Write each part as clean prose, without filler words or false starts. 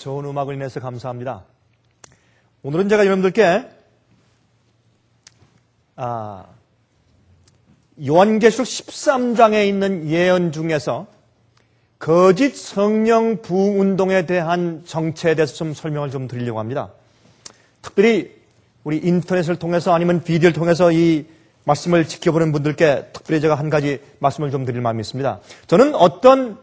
좋은 음악을 인해서 감사합니다. 오늘은 제가 여러분들께 요한계시록 13장에 있는 예언 중에서 거짓 성령 부흥운동에 대한 정체에 대해서 좀 설명을 좀 드리려고 합니다. 특별히 우리 인터넷을 통해서 아니면 비디오를 통해서 이 말씀을 지켜보는 분들께 특별히 제가 한 가지 말씀을 좀 드릴 마음이 있습니다. 저는 어떤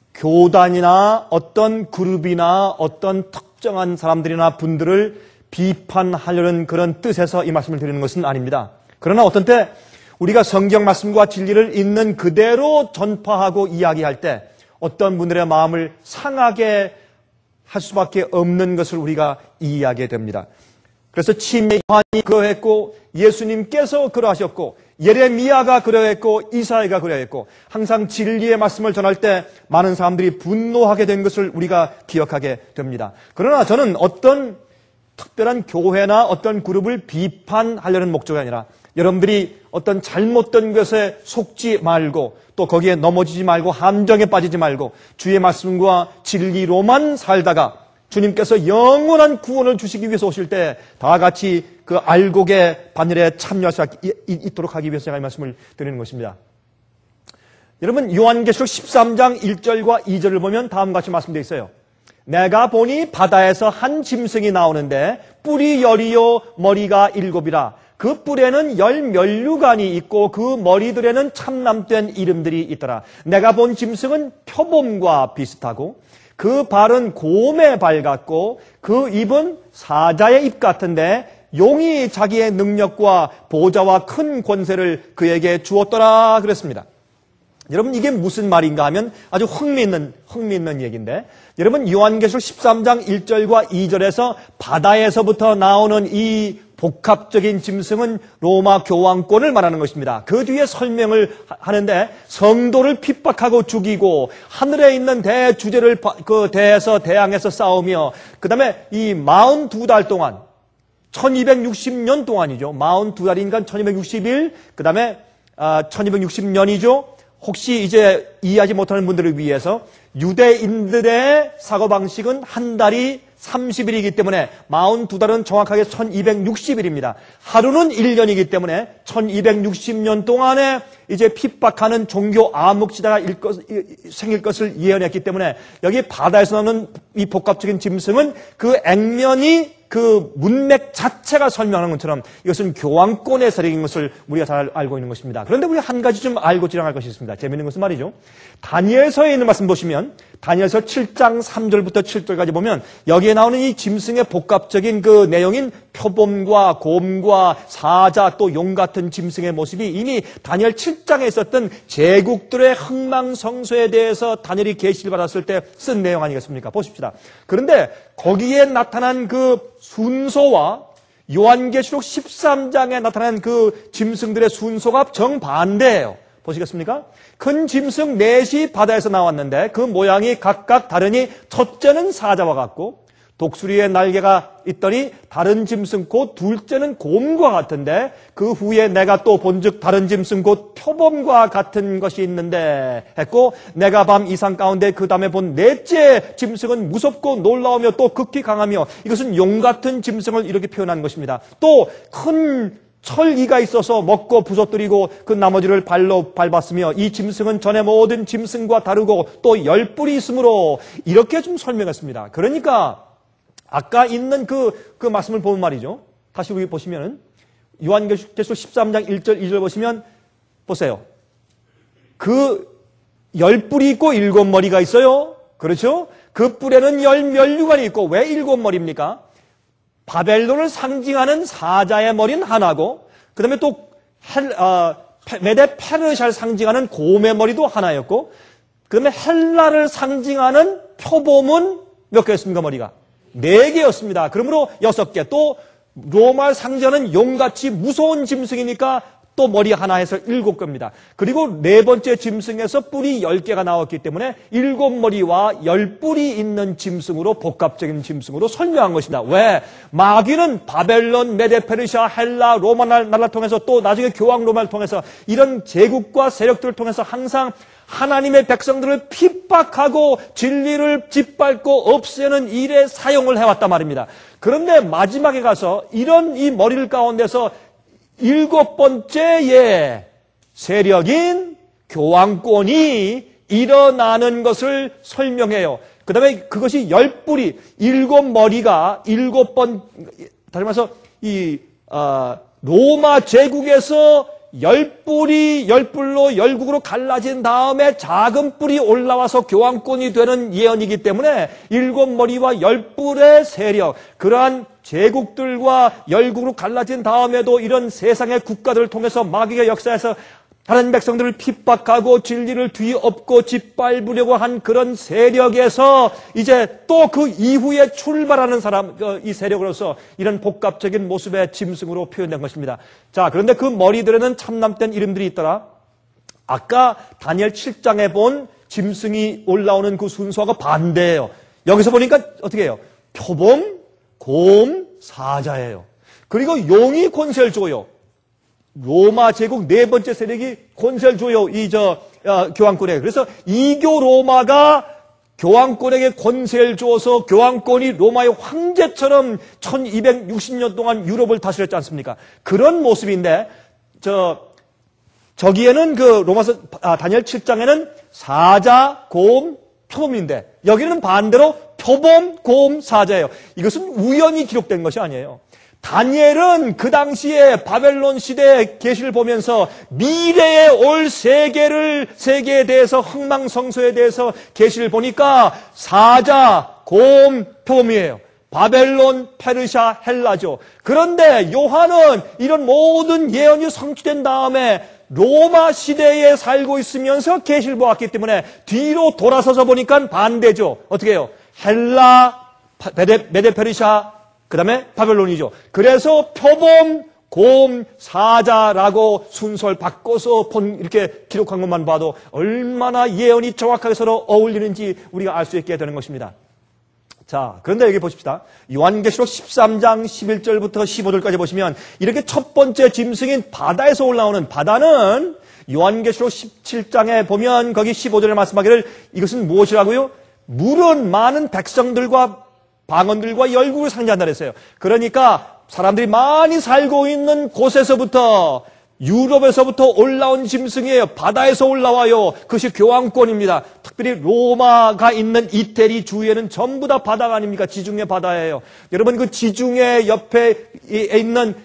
교단이나 어떤 그룹이나 어떤 특정한 사람들이나 분들을 비판하려는 그런 뜻에서 이 말씀을 드리는 것은 아닙니다. 그러나 어떤 때 우리가 성경 말씀과 진리를 있는 그대로 전파하고 이야기할 때 어떤 분들의 마음을 상하게 할 수밖에 없는 것을 우리가 이해하게 됩니다. 그래서 침례 요한이 그러했고 예수님께서 그러하셨고 예레미야가 그러했고 이사야가 그러했고 항상 진리의 말씀을 전할 때 많은 사람들이 분노하게 된 것을 우리가 기억하게 됩니다. 그러나 저는 어떤 특별한 교회나 어떤 그룹을 비판하려는 목적이 아니라 여러분들이 어떤 잘못된 것에 속지 말고 또 거기에 넘어지지 말고 함정에 빠지지 말고 주의 말씀과 진리로만 살다가 주님께서 영원한 구원을 주시기 위해서 오실 때 다 같이 그 알곡의 반열에 참여할 수 있도록 하기 위해서 제가 이 말씀을 드리는 것입니다. 여러분 요한계시록 13장 1절과 2절을 보면 다음과 같이 말씀되어 있어요. 내가 보니 바다에서 한 짐승이 나오는데 뿔이 10이요 머리가 7이라. 그 뿔에는 10면류관이 있고 그 머리들에는 참남된 이름들이 있더라. 내가 본 짐승은 표범과 비슷하고 그 발은 곰의 발 같고 그 입은 사자의 입 같은데 용이 자기의 능력과 보좌와 큰 권세를 그에게 주었더라 그랬습니다. 여러분 이게 무슨 말인가 하면 아주 흥미있는 얘기인데 여러분 요한계시록 13장 1절과 2절에서 바다에서부터 나오는 이 복합적인 짐승은 로마 교황권을 말하는 것입니다. 그 뒤에 설명을 하는데 성도를 핍박하고 죽이고 하늘에 있는 대주제를 그 대해서 대항해서 싸우며 그 다음에 이 42달 동안 1260년 동안이죠. 42달이니까 1260일 그 다음에 1260년이죠. 혹시 이제 이해하지 못하는 분들을 위해서 유대인들의 사고방식은 한 달이 30일이기 때문에 42달은 정확하게 1260일입니다. 하루는 1년이기 때문에 1260년 동안에 이제 핍박하는 종교 암흑시대가 생길 것을 예언했기 때문에 여기 바다에서 나오는 이 복합적인 짐승은 그 액면이 그 문맥 자체가 설명하는 것처럼 이것은 교황권의 세력인 것을 우리가 잘 알고 있는 것입니다. 그런데 우리가 한 가지 좀 알고 지나갈 것이 있습니다. 재미있는 것은 말이죠. 다니엘서에 있는 말씀 보시면 다니엘서 7장 3절부터 7절까지 보면 여기에 나오는 이 짐승의 복합적인 그 내용인 표범과 곰과 사자 또 용 같은 짐승의 모습이 이미 다니엘 7장에 있었던 제국들의 흥망성쇠에 대해서 다니엘이 계시를 받았을 때 쓴 내용 아니겠습니까? 보십시다. 그런데 거기에 나타난 그 순서와 요한계시록 13장에 나타난 그 짐승들의 순서가 정반대예요. 보시겠습니까? 큰 짐승 넷이 바다에서 나왔는데 그 모양이 각각 다르니 첫째는 사자와 같고 독수리의 날개가 있더니 다른 짐승 곧 둘째는 곰과 같은데 그 후에 내가 또 본즉 다른 짐승 곧 표범과 같은 것이 있는데 했고 내가 밤 이상 가운데 그 다음에 본 넷째 짐승은 무섭고 놀라우며 또 극히 강하며 이것은 용 같은 짐승을 이렇게 표현한 것입니다. 또 큰 철기가 있어서 먹고 부서뜨리고 그 나머지를 발로 밟았으며 이 짐승은 전에 모든 짐승과 다르고 또 10뿔이 있으므로 이렇게 좀 설명했습니다. 그러니까 아까 있는 그 말씀을 보면 말이죠. 다시 우리 보시면은 요한계시록 13장 1절 2절 보시면 보세요. 그 10뿔이 있고 7머리가 있어요. 그렇죠? 그 뿔에는 10면류관이 있고 왜 7머리입니까? 바벨론을 상징하는 사자의 머리는 하나고 그 다음에 또 메데 페르시아를 상징하는 곰의 머리도 하나였고 그 다음에 헬라를 상징하는 표범은 몇 개였습니까? 머리가 4개였습니다. 그러므로 6개. 또 로마를 상징하는 용같이 무서운 짐승이니까 또 머리 하나 해서 7개입니다. 그리고 네 번째 짐승에서 뿔이 10개가 나왔기 때문에 7머리와 10뿔이 있는 짐승으로 복합적인 짐승으로 설명한 것입니다. 왜? 마귀는 바벨론, 메데페르시아, 헬라, 로마 나라를 통해서 또 나중에 교황 로마를 통해서 이런 제국과 세력들을 통해서 항상 하나님의 백성들을 핍박하고 진리를 짓밟고 없애는 일에 사용을 해왔단 말입니다. 그런데 마지막에 가서 이런 이 머리를 가운데서 7번째의 세력인 교황권이 일어나는 것을 설명해요. 그 다음에 그것이 10뿔이 7머리가 7번, 다시 말해서 로마 제국에서 10뿔로 열국으로 갈라진 다음에 작은 뿔이 올라와서 교황권이 되는 예언이기 때문에 7머리와 10뿔의 세력, 그러한 제국들과 열국으로 갈라진 다음에도 이런 세상의 국가들을 통해서 마귀가 역사에서 하나님 백성들을 핍박하고 진리를 뒤엎고 짓밟으려고 한 그런 세력에서 이제 또 그 이후에 출발하는 사람, 이 세력으로서 이런 복합적인 모습의 짐승으로 표현된 것입니다. 자, 그런데 그 머리들에는 참남된 이름들이 있더라. 아까 다니엘 7장에 본 짐승이 올라오는 그 순서가 반대예요. 여기서 보니까 어떻게 해요? 표범, 곰, 사자예요. 그리고 용이 권세를 줘요. 로마 제국 네 번째 세력이 권세를 줘요. 교황권에. 그래서 이교 로마가 교황권에게 권세를 주어서 교황권이 로마의 황제처럼 1260년 동안 유럽을 다스렸지 않습니까? 그런 모습인데, 저기에는 다니엘 7장에는 사자, 곰, 표범인데, 여기는 반대로 표범, 곰, 사자예요. 이것은 우연히 기록된 것이 아니에요. 다니엘은 그 당시에 바벨론 시대의 계시를 보면서 미래에 올 세계에 대해서 흥망성쇠에 대해서 계시를 보니까 사자, 곰, 표범이에요. 바벨론, 페르시아, 헬라죠. 그런데 요한은 이런 모든 예언이 성취된 다음에 로마 시대에 살고 있으면서 계시를 보았기 때문에 뒤로 돌아서서 보니까 반대죠. 어떻게 해요? 헬라, 메데페르시아, 그 다음에 바벨론이죠. 그래서 표범, 곰, 사자라고 순서를 바꿔서 이렇게 기록한 것만 봐도 얼마나 예언이 정확하게 서로 어울리는지 우리가 알 수 있게 되는 것입니다. 자, 그런데 여기 보십시다. 요한계시록 13장 11절부터 15절까지 보시면 이렇게 첫 번째 짐승인 바다에서 올라오는, 바다는 요한계시록 17장에 보면 거기 15절에 말씀하기를 이것은 무엇이라고요? 물은 많은 백성들과 방언들과 열국을 상징한다 그랬어요. 그러니까 사람들이 많이 살고 있는 곳에서부터, 유럽에서부터 올라온 짐승이에요. 바다에서 올라와요. 그것이 교황권입니다. 특별히 로마가 있는 이태리 주위에는 전부 다 바다가 아닙니까? 지중해 바다예요. 여러분, 그 지중해 옆에 있는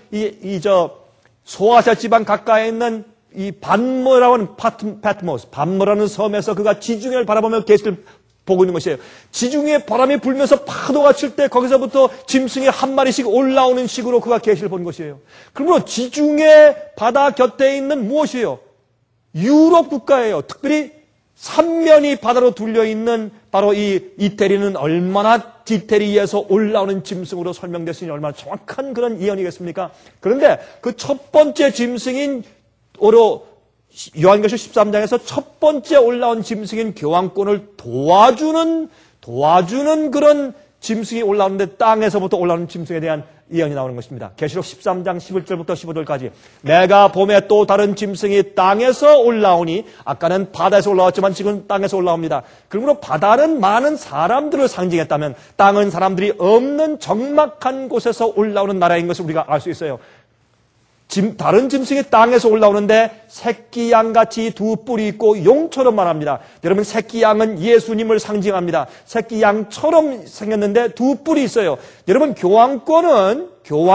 소아시아 지방 가까이에 있는 이 반모라고 하는 파트모스, 반모라는 섬에서 그가 지중해를 바라보며 계시를 보고 있는 것이에요. 지중해 바람이 불면서 파도가 칠 때 거기서부터 짐승이 한 마리씩 올라오는 식으로 그가 계시를 본 것이에요. 그러므로 지중해 바다 곁에 있는 무엇이에요? 유럽 국가예요. 특별히 삼면이 바다로 둘려 있는 바로 이 이태리는 얼마나 디테리에서 올라오는 짐승으로 설명됐으니 얼마나 정확한 그런 예언이겠습니까? 그런데 그 첫 번째 짐승인 요한계시록 13장에서 첫 번째 올라온 짐승인 교황권을 도와주는 그런 짐승이 올라오는데 땅에서부터 올라오는 짐승에 대한 예언이 나오는 것입니다. 계시록 13장 11절부터 15절까지 내가 봄에 또 다른 짐승이 땅에서 올라오니, 아까는 바다에서 올라왔지만 지금 땅에서 올라옵니다. 그러므로 바다는 많은 사람들을 상징했다면 땅은 사람들이 없는 적막한 곳에서 올라오는 나라인 것을 우리가 알 수 있어요. 다른 짐승이 땅에서 올라오는데 새끼 양같이 두 뿔이 있고 용처럼 말합니다. 여러분, 새끼 양은 예수님을 상징합니다. 새끼 양처럼 생겼는데 두 뿔이 있어요. 여러분, 교황권은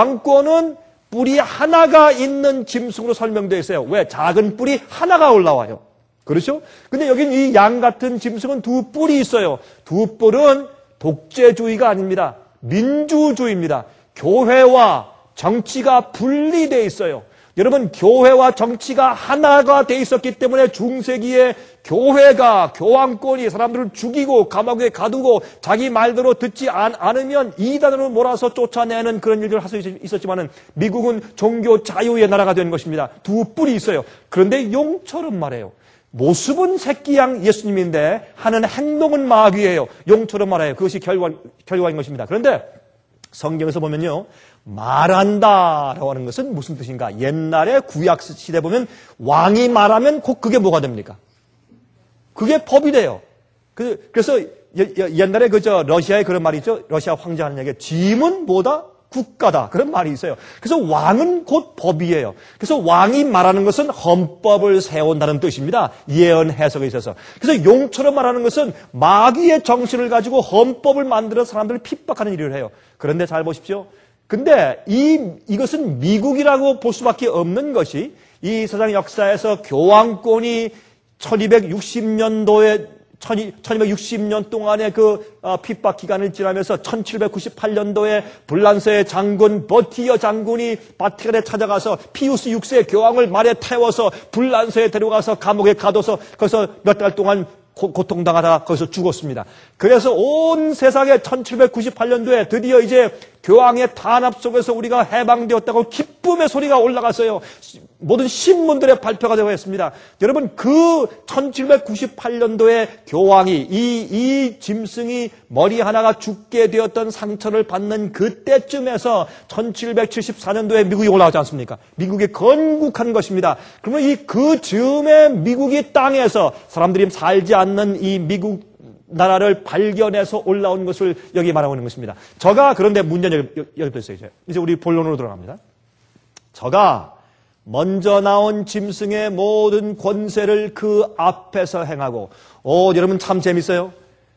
뿔이 하나가 있는 짐승으로 설명되어 있어요. 왜? 작은 뿔이 하나가 올라와요. 그렇죠? 근데 여긴 이 양 같은 짐승은 두 뿔이 있어요. 두 뿔은 독재주의가 아닙니다. 민주주의입니다. 교회와 정치가 분리되어 있어요. 여러분, 교회와 정치가 하나가 돼 있었기 때문에 중세기에 교회가, 교황권이 사람들을 죽이고 감옥에 가두고 자기 말대로 듣지 않으면 이단으로 몰아서 쫓아내는 그런 일들을 할 수 있었지만은 미국은 종교 자유의 나라가 된 것입니다. 두 뿔이 있어요. 그런데 용처럼 말해요. 모습은 새끼양 예수님인데 하는 행동은 마귀예요. 용처럼 말해요. 그것이 결과인 것입니다. 그런데 성경에서 보면요, 말한다라고 하는 것은 무슨 뜻인가? 옛날에 구약 시대 보면 왕이 말하면 곧 그게 뭐가 됩니까? 그게 법이 돼요. 그래서 옛날에 러시아에 그런 말이 있죠. 러시아 황제 하는 얘기, 짐은 뭐다? 국가다. 그런 말이 있어요. 그래서 왕은 곧 법이에요. 그래서 왕이 말하는 것은 헌법을 세운다는 뜻입니다. 예언 해석에 있어서. 그래서 용처럼 말하는 것은 마귀의 정신을 가지고 헌법을 만들어 사람들을 핍박하는 일을 해요. 그런데 잘 보십시오. 근데 이것은 미국이라고 볼 수밖에 없는 것이 이 세상 역사에서 교황권이 1260년 동안의 그 핍박 기간을 지나면서 1798년도에 불란서의 장군 버티어 장군이 바티칸에 찾아가서 피우스 6세 교황을 말에 태워서 불란서에 데려가서 감옥에 가둬서 거기서 몇 달 동안 고통당하다가 거기서 죽었습니다. 그래서 온 세상에 1798년도에 드디어 이제 교황의 탄압 속에서 우리가 해방되었다고 기쁨의 소리가 올라갔어요. 모든 신문들의 발표가 되고 했습니다. 여러분, 그 1798년도에 교황이 이 짐승이 머리 하나가 죽게 되었던 상처를 받는 그때쯤에서 1774년도에 미국이 올라오지 않습니까? 미국이 건국한 것입니다. 그러면 그 즈음에 미국이 땅에서 사람들이 살지 않는 이 미국 나라를 발견해서 올라온 것을 여기 말하고 있는 것입니다. 저가 그런데 문제는 여기도 있어요. 이제 우리 본론으로 들어갑니다. 저가 먼저 나온 짐승의 모든 권세를 그 앞에서 행하고, 여러분 참 재밌어요.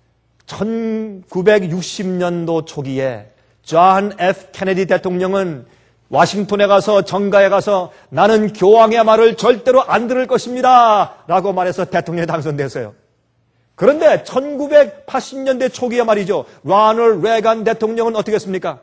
1960년도 초기에 존 F. 케네디 대통령은 워싱턴에 가서 정가에 가서 나는 교황의 말을 절대로 안 들을 것입니다 라고 말해서 대통령에 당선됐어요. 그런데 1980년대 초기에 말이죠. 로널드 레간 대통령은 어떻게 했습니까?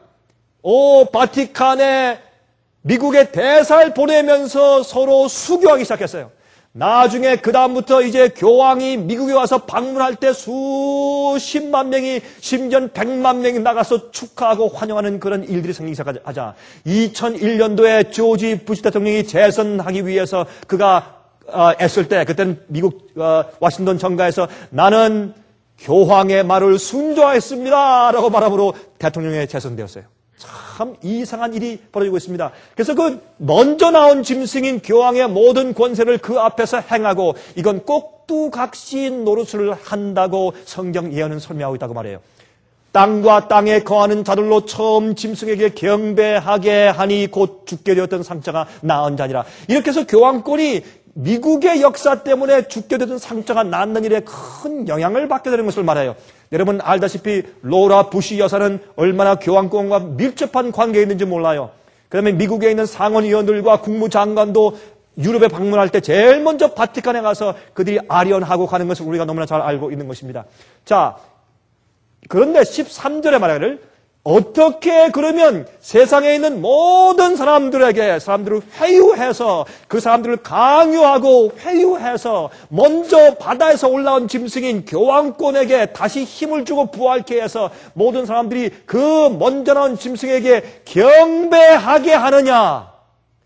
바티칸에 미국의 대사를 보내면서 서로 수교하기 시작했어요. 나중에 그 다음부터 이제 교황이 미국에 와서 방문할 때 수십만 명이, 심지어 100만 명이 나가서 축하하고 환영하는 그런 일들이 생기기 시작하자 2001년도에 조지 부시 대통령이 재선하기 위해서 그가 애쓸 때, 그때는 미국 워싱턴 정가에서 나는 교황의 말을 순종하겠습니다 라고 말함으로 대통령에 재선되었어요. 참 이상한 일이 벌어지고 있습니다. 그래서 그 먼저 나온 짐승인 교황의 모든 권세를 그 앞에서 행하고, 이건 꼭두각시 노릇을 한다고 성경 예언은 설명하고 있다고 말해요. 땅과 땅에 거하는 자들로 처음 짐승에게 경배하게 하니 곧 죽게 되었던 상처가 나은 자니라. 이렇게 해서 교황권이 미국의 역사 때문에 죽게 되던 상처가 낫는 일에 큰 영향을 받게 되는 것을 말해요. 여러분 알다시피 로라 부시 여사는 얼마나 교황권과 밀접한 관계에 있는지 몰라요. 그 다음에 미국에 있는 상원의원들과 국무장관도 유럽에 방문할 때 제일 먼저 바티칸에 가서 그들이 아련하고 가는 것을 우리가 너무나 잘 알고 있는 것입니다. 자, 그런데 13절에 말하기를 어떻게 그러면 세상에 있는 모든 사람들을 회유해서 그 사람들을 강요하고 회유해서 먼저 바다에서 올라온 짐승인 교황권에게 다시 힘을 주고 부활케 해서 모든 사람들이 그 먼저 나온 짐승에게 경배하게 하느냐?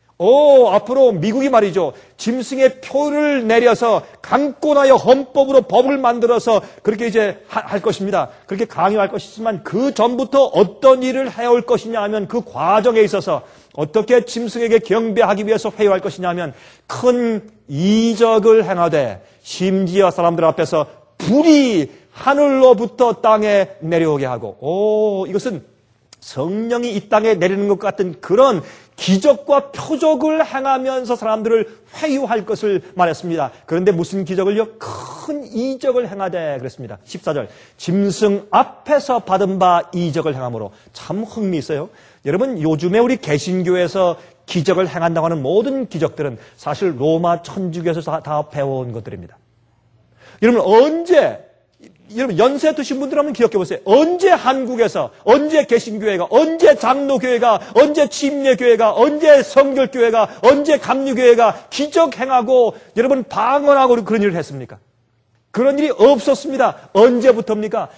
앞으로 미국이 말이죠. 짐승의 표를 내려서 강권하여 헌법으로 법을 만들어서 그렇게 이제 할 것입니다. 그렇게 강요할 것이지만 그 전부터 어떤 일을 해올 것이냐 하면 그 과정에 있어서 어떻게 짐승에게 경배하기 위해서 회유할 것이냐 하면 큰 이적을 행하되 심지어 사람들 앞에서 불이 하늘로부터 땅에 내려오게 하고, 이것은 성령이 이 땅에 내리는 것 같은 그런 기적과 표적을 행하면서 사람들을 회유할 것을 말했습니다. 그런데 무슨 기적을요? 큰 이적을 행하되 그랬습니다. 14절 짐승 앞에서 받은 바 이적을 행함으로. 참 흥미있어요. 여러분 요즘에 우리 개신교에서 기적을 행한다고 하는 모든 기적들은 사실 로마 천주교에서 다 배워온 것들입니다. 여러분 언제 여러분 연세 드신 분들 한번 기억해 보세요. 언제 한국에서, 언제 개신교회가, 언제 장로교회가, 언제 침례교회가, 언제 성결교회가, 언제 감리교회가 기적 행하고 여러분 방언하고 그런 일을 했습니까? 그런 일이 없었습니다. 언제부터입니까?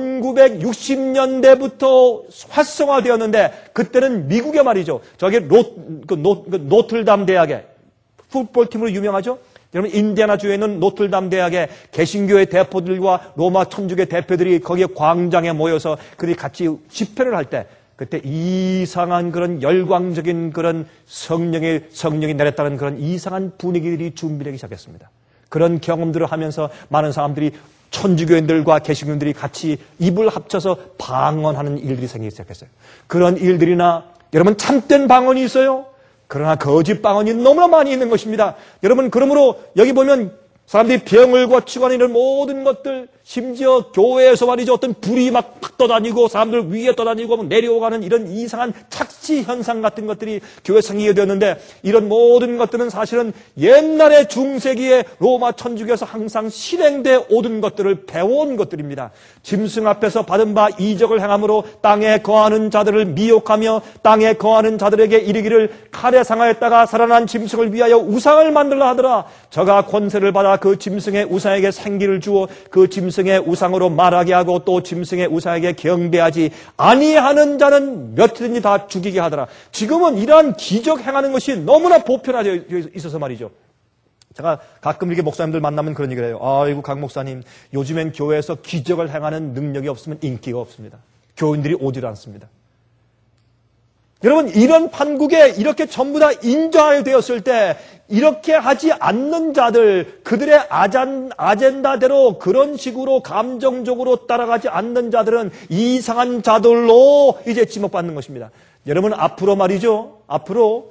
1960년대부터 활성화되었는데 그때는 미국에 말이죠. 저기 노틀담 대학의 풋볼팀으로 유명하죠? 여러분 인디애나주에 있는 노틀담 대학의 개신교회 대표들과 로마 천주교 대표들이 거기에 광장에 모여서 그들이 같이 집회를 할 때 그때 이상한 그런 열광적인 그런 성령이 내렸다는 그런 이상한 분위기들이 준비되기 시작했습니다. 그런 경험들을 하면서 많은 사람들이 천주교인들과 개신교인들이 같이 입을 합쳐서 방언하는 일들이 생기기 시작했어요. 그런 일들이나 여러분 참된 방언이 있어요. 그러나 거짓 방언이 너무나 많이 있는 것입니다. 여러분 그러므로 여기 보면 사람들이 병을 고치고 하는 이런 모든 것들, 심지어 교회에서 말이죠. 어떤 불이 막 떠다니고 사람들 위에 떠다니고 내려오가는 이런 이상한 착시 현상 같은 것들이 교회 생기게 되었는데 이런 모든 것들은 사실은 옛날에 중세기에 로마 천주교에서 항상 실행되어 오던 것들을 배워온 것들입니다. 짐승 앞에서 받은 바 이적을 행함으로 땅에 거하는 자들을 미혹하며 땅에 거하는 자들에게 이르기를 칼에 상하였다가 살아난 짐승을 위하여 우상을 만들라 하더라. 저가 권세를 받아 그 짐승의 우상에게 생기를 주어 그 짐승의 우상으로 말하게 하고 또 짐승의 우상에게 경배하지 아니하는 자는 몇이든지 다 죽이게 하더라. 지금은 이러한 기적 행하는 것이 너무나 보편화되어 있어서 말이죠. 제가 가끔 이렇게 목사님들 만나면 그런 얘기를 해요. 아이고 강 목사님 요즘엔 교회에서 기적을 행하는 능력이 없으면 인기가 없습니다. 교인들이 오질 않습니다. 여러분 이런 판국에 이렇게 전부 다 인정하게 되었을 때 이렇게 하지 않는 자들, 그들의 아젠다대로 그런 식으로 감정적으로 따라가지 않는 자들은 이상한 자들로 이제 지목받는 것입니다. 여러분 앞으로 말이죠. 앞으로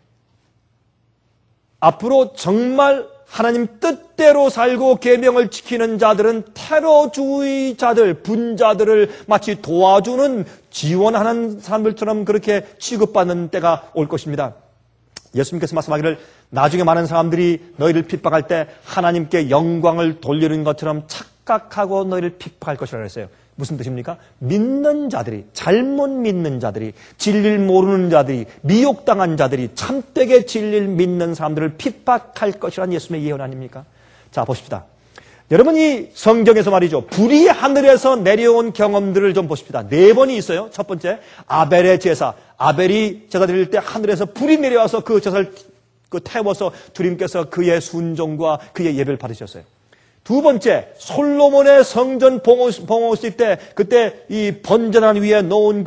정말 하나님 뜻대로 살고 계명을 지키는 자들은 테러주의자들, 분자들을 마치 도와주는 지원하는 사람들처럼 그렇게 취급받는 때가 올 것입니다. 예수님께서 말씀하기를 나중에 많은 사람들이 너희를 핍박할 때 하나님께 영광을 돌리는 것처럼 착각하고 너희를 핍박할 것이라고 했어요. 무슨 뜻입니까? 믿는 자들이, 잘못 믿는 자들이, 진리를 모르는 자들이, 미혹당한 자들이 참되게 진리를 믿는 사람들을 핍박할 것이라는 예수님의 예언 아닙니까? 자, 보십시다. 여러분이 성경에서 말이죠. 불이 하늘에서 내려온 경험들을 좀 보십시다. 4번이 있어요. 첫 번째, 아벨의 제사. 아벨이 제사 드릴 때 하늘에서 불이 내려와서 그 제사를 태워서 주님께서 그의 순종과 그의 예배를 받으셨어요. 두 번째, 솔로몬의 성전 봉헌했을 때 그때 이 번제단 위에 놓은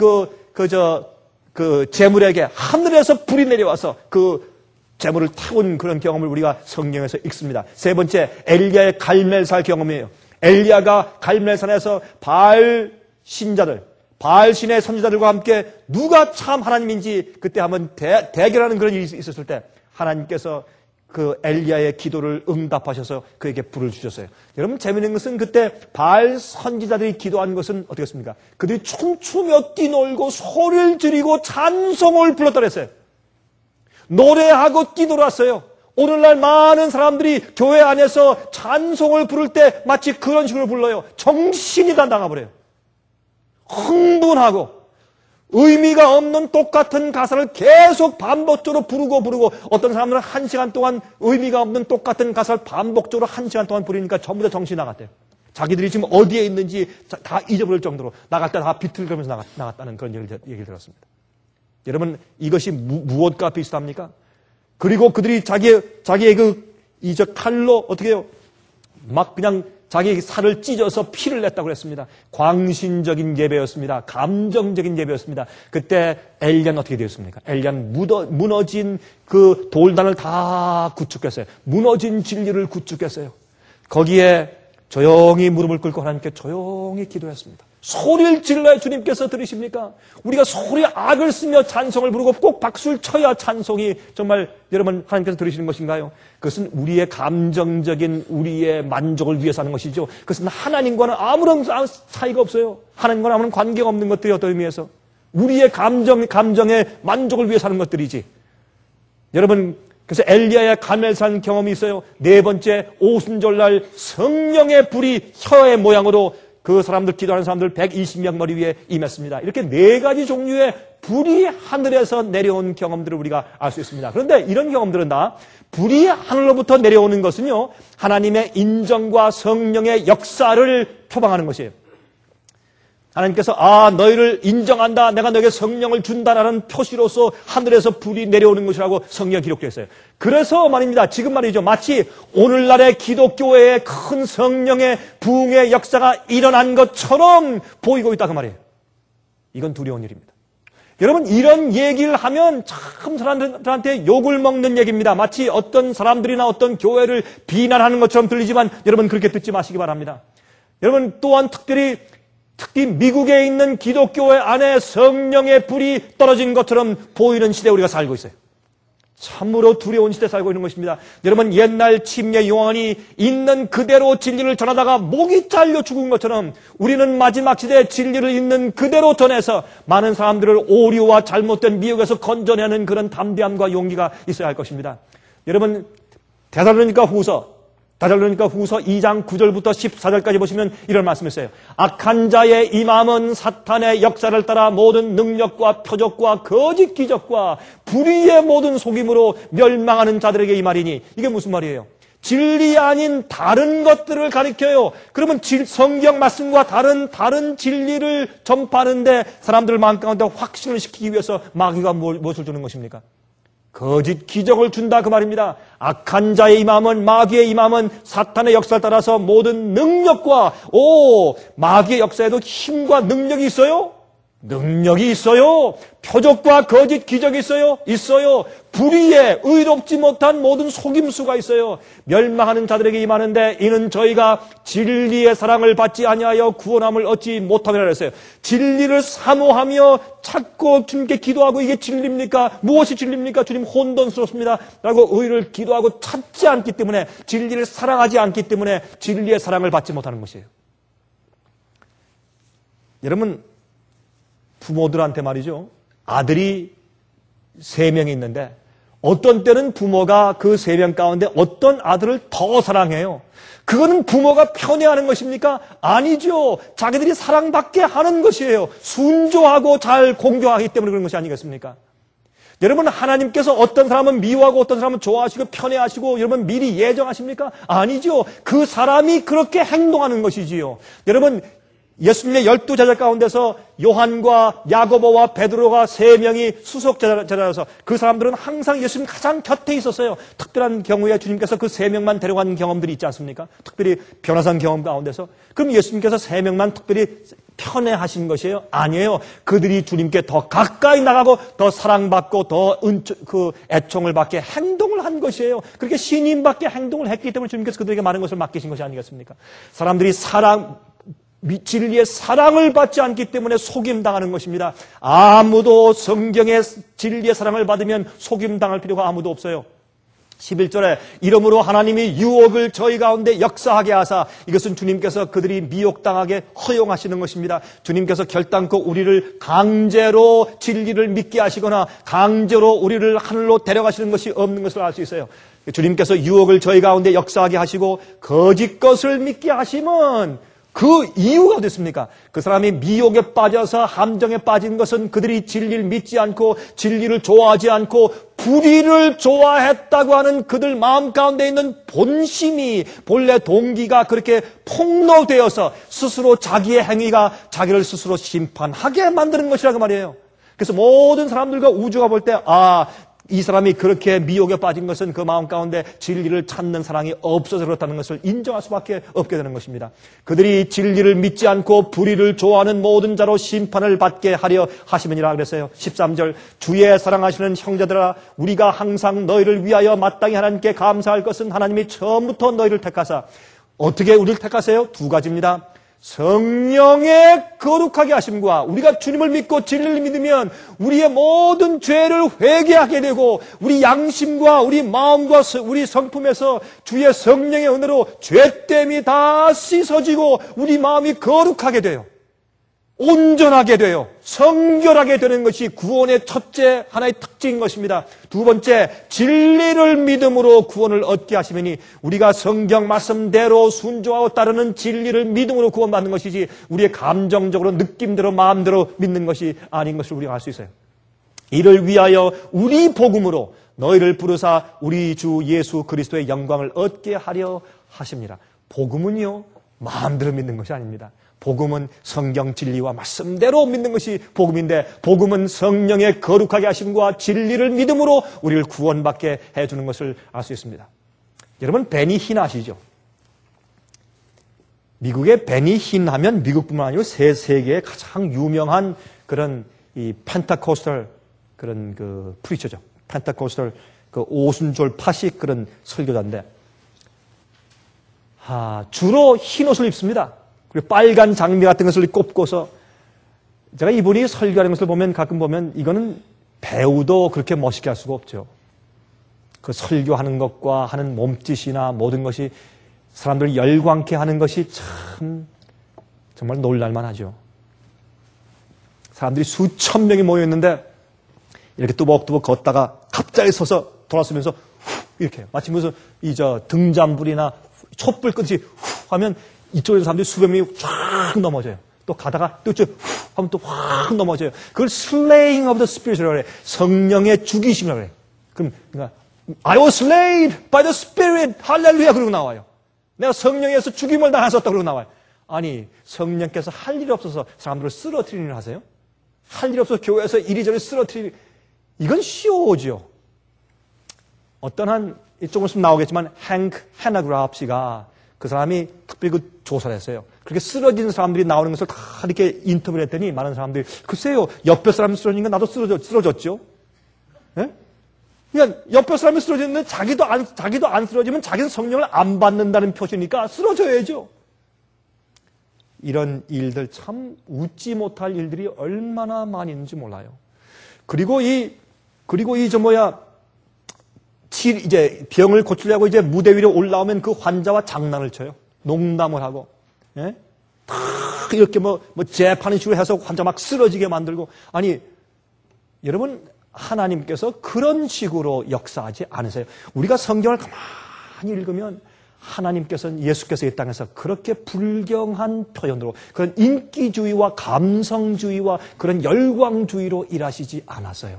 그 제물에게 하늘에서 불이 내려와서 그 제물을 태운 그런 경험을 우리가 성경에서 읽습니다. 세 번째, 엘리야의 갈멜살 경험이에요. 엘리야가 갈멜산에서 바알 신자들, 바알 신의 선지자들과 함께 누가 참 하나님인지 그때 한번 대결하는 그런 일이 있었을 때 하나님께서 그 엘리야의 기도를 응답하셔서 그에게 불을 주셨어요. 여러분 재미있는 것은 그때 바알 선지자들이 기도한 것은 어떻겠습니까? 그들이 춤추며 뛰놀고 소리를 지르고 찬송을 불렀다 그랬어요. 노래하고 뛰놀았어요. 오늘날 많은 사람들이 교회 안에서 찬송을 부를 때 마치 그런 식으로 불러요. 정신이 다 나가버려요. 흥분하고 의미가 없는 똑같은 가사를 계속 반복적으로 부르고 어떤 사람들은 1시간 동안 의미가 없는 똑같은 가사를 반복적으로 1시간 동안 부르니까 전부 다 정신이 나갔대요. 자기들이 지금 어디에 있는지 다 잊어버릴 정도로 나갈 때 다 비틀거리면서 나갔다는 그런 얘기를 들었습니다. 여러분 이것이 무엇과 비슷합니까? 그리고 그들이 자기의 저 칼로 어떻게 해요? 막 그냥 자기 살을 찢어서 피를 냈다고 그랬습니다. 광신적인 예배였습니다. 감정적인 예배였습니다. 그때 엘리야는 어떻게 되었습니까? 엘리야는 무너진 그 돌단을 다 구축했어요. 무너진 진리를 구축했어요. 거기에 조용히 무릎을 꿇고 하나님께 조용히 기도했습니다. 소리를 질러야 주님께서 들으십니까? 우리가 소리 악을 쓰며 찬송을 부르고 꼭 박수를 쳐야 찬송이 정말 여러분 하나님께서 들으시는 것인가요? 그것은 우리의 감정적인 우리의 만족을 위해서 하는 것이죠. 그것은 하나님과는 아무런 차이가 없어요. 하나님과는 아무런 관계가 없는 것들이 어떤 의미에서 우리의 감정의 만족을 위해서 하는 것들이지. 여러분 그래서 엘리야의 갈멜산 경험이 있어요. 네 번째 오순절날 성령의 불이 혀의 모양으로 그 사람들, 기도하는 사람들 120명 머리 위에 임했습니다. 이렇게 네 가지 종류의 불이 하늘에서 내려온 경험들을 우리가 알 수 있습니다. 그런데 이런 경험들은 다 불이 하늘로부터 내려오는 것은요, 하나님의 인정과 성령의 역사를 표방하는 것이에요. 하나님께서 너희를 인정한다, 내가 너에게 성령을 준다라는 표시로서 하늘에서 불이 내려오는 것이라고 성경에 기록되어 있어요. 그래서 말입니다. 지금 말이죠. 마치 오늘날의 기독교회에 큰 성령의 부흥의 역사가 일어난 것처럼 보이고 있다 그 말이에요. 이건 두려운 일입니다. 여러분, 이런 얘기를 하면 참 사람들한테 욕을 먹는 얘기입니다. 마치 어떤 사람들이나 어떤 교회를 비난하는 것처럼 들리지만 여러분 그렇게 듣지 마시기 바랍니다. 여러분 또한 특히 미국에 있는 기독교회 안에 성령의 불이 떨어진 것처럼 보이는 시대에 우리가 살고 있어요. 참으로 두려운 시대에 살고 있는 것입니다. 여러분, 옛날 침례 요한이 있는 그대로 진리를 전하다가 목이 잘려 죽은 것처럼 우리는 마지막 시대에 진리를 있는 그대로 전해서 많은 사람들을 오류와 잘못된 미혹에서 건져내는 그런 담대함과 용기가 있어야 할 것입니다. 여러분, 데살로니가 후서 2장 9절부터 14절까지 보시면 이런 말씀이 있어요. 악한 자의 이 마음은 사탄의 역사를 따라 모든 능력과 표적과 거짓 기적과 불의의 모든 속임으로 멸망하는 자들에게 이 말이니, 이게 무슨 말이에요? 진리 아닌 다른 것들을 가리켜요. 그러면 성경 말씀과 다른 진리를 전파하는데 사람들 마음 가운데 확신을 시키기 위해서 마귀가 무엇을 주는 것입니까? 거짓 기적을 준다 그 말입니다. 악한 자의 이 마음은, 마귀의 이 마음은 사탄의 역사를 따라서 모든 능력과 마귀의 역사에도 힘과 능력이 있어요? 능력이 있어요. 표적과 거짓 기적이 있어요. 불의에 의롭지 못한 모든 속임수가 있어요. 멸망하는 자들에게 임하는데 이는 저희가 진리의 사랑을 받지 아니하여 구원함을 얻지 못함이라 그랬어요. 진리를 사모하며 찾고 주님께 기도하고 이게 진리입니까? 무엇이 진리입니까? 주님 혼돈스럽습니다 라고 의를 기도하고 찾지 않기 때문에, 진리를 사랑하지 않기 때문에 진리의 사랑을 받지 못하는 것이에요. 여러분, 부모들한테 말이죠, 아들이 3명이 있는데 어떤 때는 부모가 그 3명 가운데 어떤 아들을 더 사랑해요. 그거는 부모가 편애하는 것입니까? 아니죠. 자기들이 사랑받게 하는 것이에요. 순조하고 잘 공경하기 때문에 그런 것이 아니겠습니까? 여러분, 하나님께서 어떤 사람은 미워하고 어떤 사람은 좋아하시고 편애하시고 여러분 미리 예정하십니까? 아니죠. 그 사람이 그렇게 행동하는 것이지요. 여러분, 예수님의 12제자 가운데서 요한과 야고보와 베드로가 3명이 수석 제자라서 그 사람들은 항상 예수님 가장 곁에 있었어요. 특별한 경우에 주님께서 그 3명만 데려간 경험들이 있지 않습니까? 특별히 변화산 경험 가운데서. 그럼 예수님께서 3명만 특별히 편애하신 것이에요? 아니에요. 그들이 주님께 더 가까이 나가고 더 사랑받고 더 애청을 받게 행동을 한 것이에요. 그렇게 신임받게 행동을 했기 때문에 주님께서 그들에게 많은 것을 맡기신 것이 아니겠습니까? 사람들이 진리의 사랑을 받지 않기 때문에 속임당하는 것입니다. 아무도 성경의 진리의 사랑을 받으면 속임당할 필요가 아무도 없어요. 11절에 이러므로 하나님이 유혹을 저희 가운데 역사하게 하사, 이것은 주님께서 그들이 미혹당하게 허용하시는 것입니다. 주님께서 결단코 우리를 강제로 진리를 믿게 하시거나 강제로 우리를 하늘로 데려가시는 것이 없는 것을 알 수 있어요. 주님께서 유혹을 저희 가운데 역사하게 하시고 거짓 것을 믿게 하시면 그 이유가 어딨습니까? 그 사람이 미혹에 빠져서 함정에 빠진 것은 그들이 진리를 믿지 않고 진리를 좋아하지 않고 불의를 좋아했다고 하는 그들 마음 가운데 있는 본심이, 본래 동기가 그렇게 폭로되어서 스스로 자기의 행위가 자기를 스스로 심판하게 만드는 것이라고 말이에요. 그래서 모든 사람들과 우주가 볼 때 이 사람이 그렇게 미혹에 빠진 것은 그 마음 가운데 진리를 찾는 사랑이 없어서 그렇다는 것을 인정할 수밖에 없게 되는 것입니다. 그들이 진리를 믿지 않고 불의를 좋아하는 모든 자로 심판을 받게 하려 하심이니라 그랬어요. 13절 주의 사랑하시는 형제들아, 우리가 항상 너희를 위하여 마땅히 하나님께 감사할 것은 하나님이 처음부터 너희를 택하사, 어떻게 우리를 택하세요? 2가지입니다. 성령의 거룩하게 하심과, 우리가 주님을 믿고 진리를 믿으면 우리의 모든 죄를 회개하게 되고 우리 양심과 우리 마음과 우리 성품에서 주의 성령의 은혜로 죄됨이 다 씻어지고 우리 마음이 거룩하게 돼요. 온전하게 되어 성결하게 되는 것이 구원의 첫째 하나의 특징인 것입니다. 두 번째, 진리를 믿음으로 구원을 얻게 하시면이 우리가 성경 말씀대로 순종하고 따르는 진리를 믿음으로 구원받는 것이지 우리의 감정적으로 느낌대로 마음대로 믿는 것이 아닌 것을 우리가 알 수 있어요. 이를 위하여 우리 복음으로 너희를 부르사 우리 주 예수 그리스도의 영광을 얻게 하려 하십니다. 복음은요, 마음대로 믿는 것이 아닙니다. 복음은 성경 진리와 말씀대로 믿는 것이 복음인데, 복음은 성령의 거룩하게 하심과 진리를 믿음으로 우리를 구원받게 해주는 것을 알 수 있습니다. 여러분, 베니 흰 아시죠? 미국의 베니 흰 하면 미국뿐만 아니고 세계의 가장 유명한 그런 이 펜타코스탈 그런 그 프리처죠. 펜타코스탈 그 오순절 파식 그런 설교자인데, 주로 흰 옷을 입습니다. 그리고 빨간 장미 같은 것을 꼽고서, 제가 이분이 설교하는 것을 보면 가끔 보면 이거는 배우도 그렇게 멋있게 할 수가 없죠. 그 설교하는 것과 하는 몸짓이나 모든 것이 사람들을 열광케 하는 것이 참 정말 놀랄만 하죠. 사람들이 수천 명이 모여있는데 이렇게 뚜벅뚜벅 걷다가 갑자기 서서 돌아서면서 이렇게 마치 무슨 등잔불이나 촛불 끄듯이 하면 이쪽에서 사람들이 수백 명이 쫙 넘어져요. 또 가다가 또 이쪽 하면 또 확 넘어져요. 그걸 slaying of the spirit이라고 그래. 성령의 죽이심이라고 그래. 그러니까 I was slain by the spirit. 할렐루야. 그러고 나와요. 내가 성령에서 죽임을 당하셨다. 그러고 나와요. 아니, 성령께서 할 일이 없어서 사람들을 쓰러뜨리는 일 하세요? 할 일이 없어서 교회에서 이리저리 쓰러뜨리는, 이건 쇼죠. 어떤 조금 있으면 나오겠지만 행크 헤나그라프 씨가, 그 사람이 특별히 그 조사를 했어요. 그렇게 쓰러진 사람들이 나오는 것을 다 이렇게 인터뷰를 했더니 많은 사람들이, 글쎄요, 옆에 사람이 쓰러지니까 나도 쓰러졌죠. 예? 그러니까 옆에 사람이 쓰러졌는데 자기도 안 쓰러지면 자기는 성령을 안 받는다는 표시니까 쓰러져야죠. 이런 일들, 참 웃지 못할 일들이 얼마나 많이 있는지 몰라요. 그리고 이제 병을 고치려고 이제 무대 위로 올라오면 그 환자와 장난을 쳐요. 농담을 하고, 예? 다 이렇게 재판인 식으로 해서 환자 막 쓰러지게 만들고. 아니, 여러분, 하나님께서 그런 식으로 역사하지 않으세요. 우리가 성경을 가만히 읽으면 하나님께서는, 예수께서 이 땅에서 그렇게 불경한 표현으로, 그런 인기주의와 감성주의와 그런 열광주의로 일하시지 않았어요.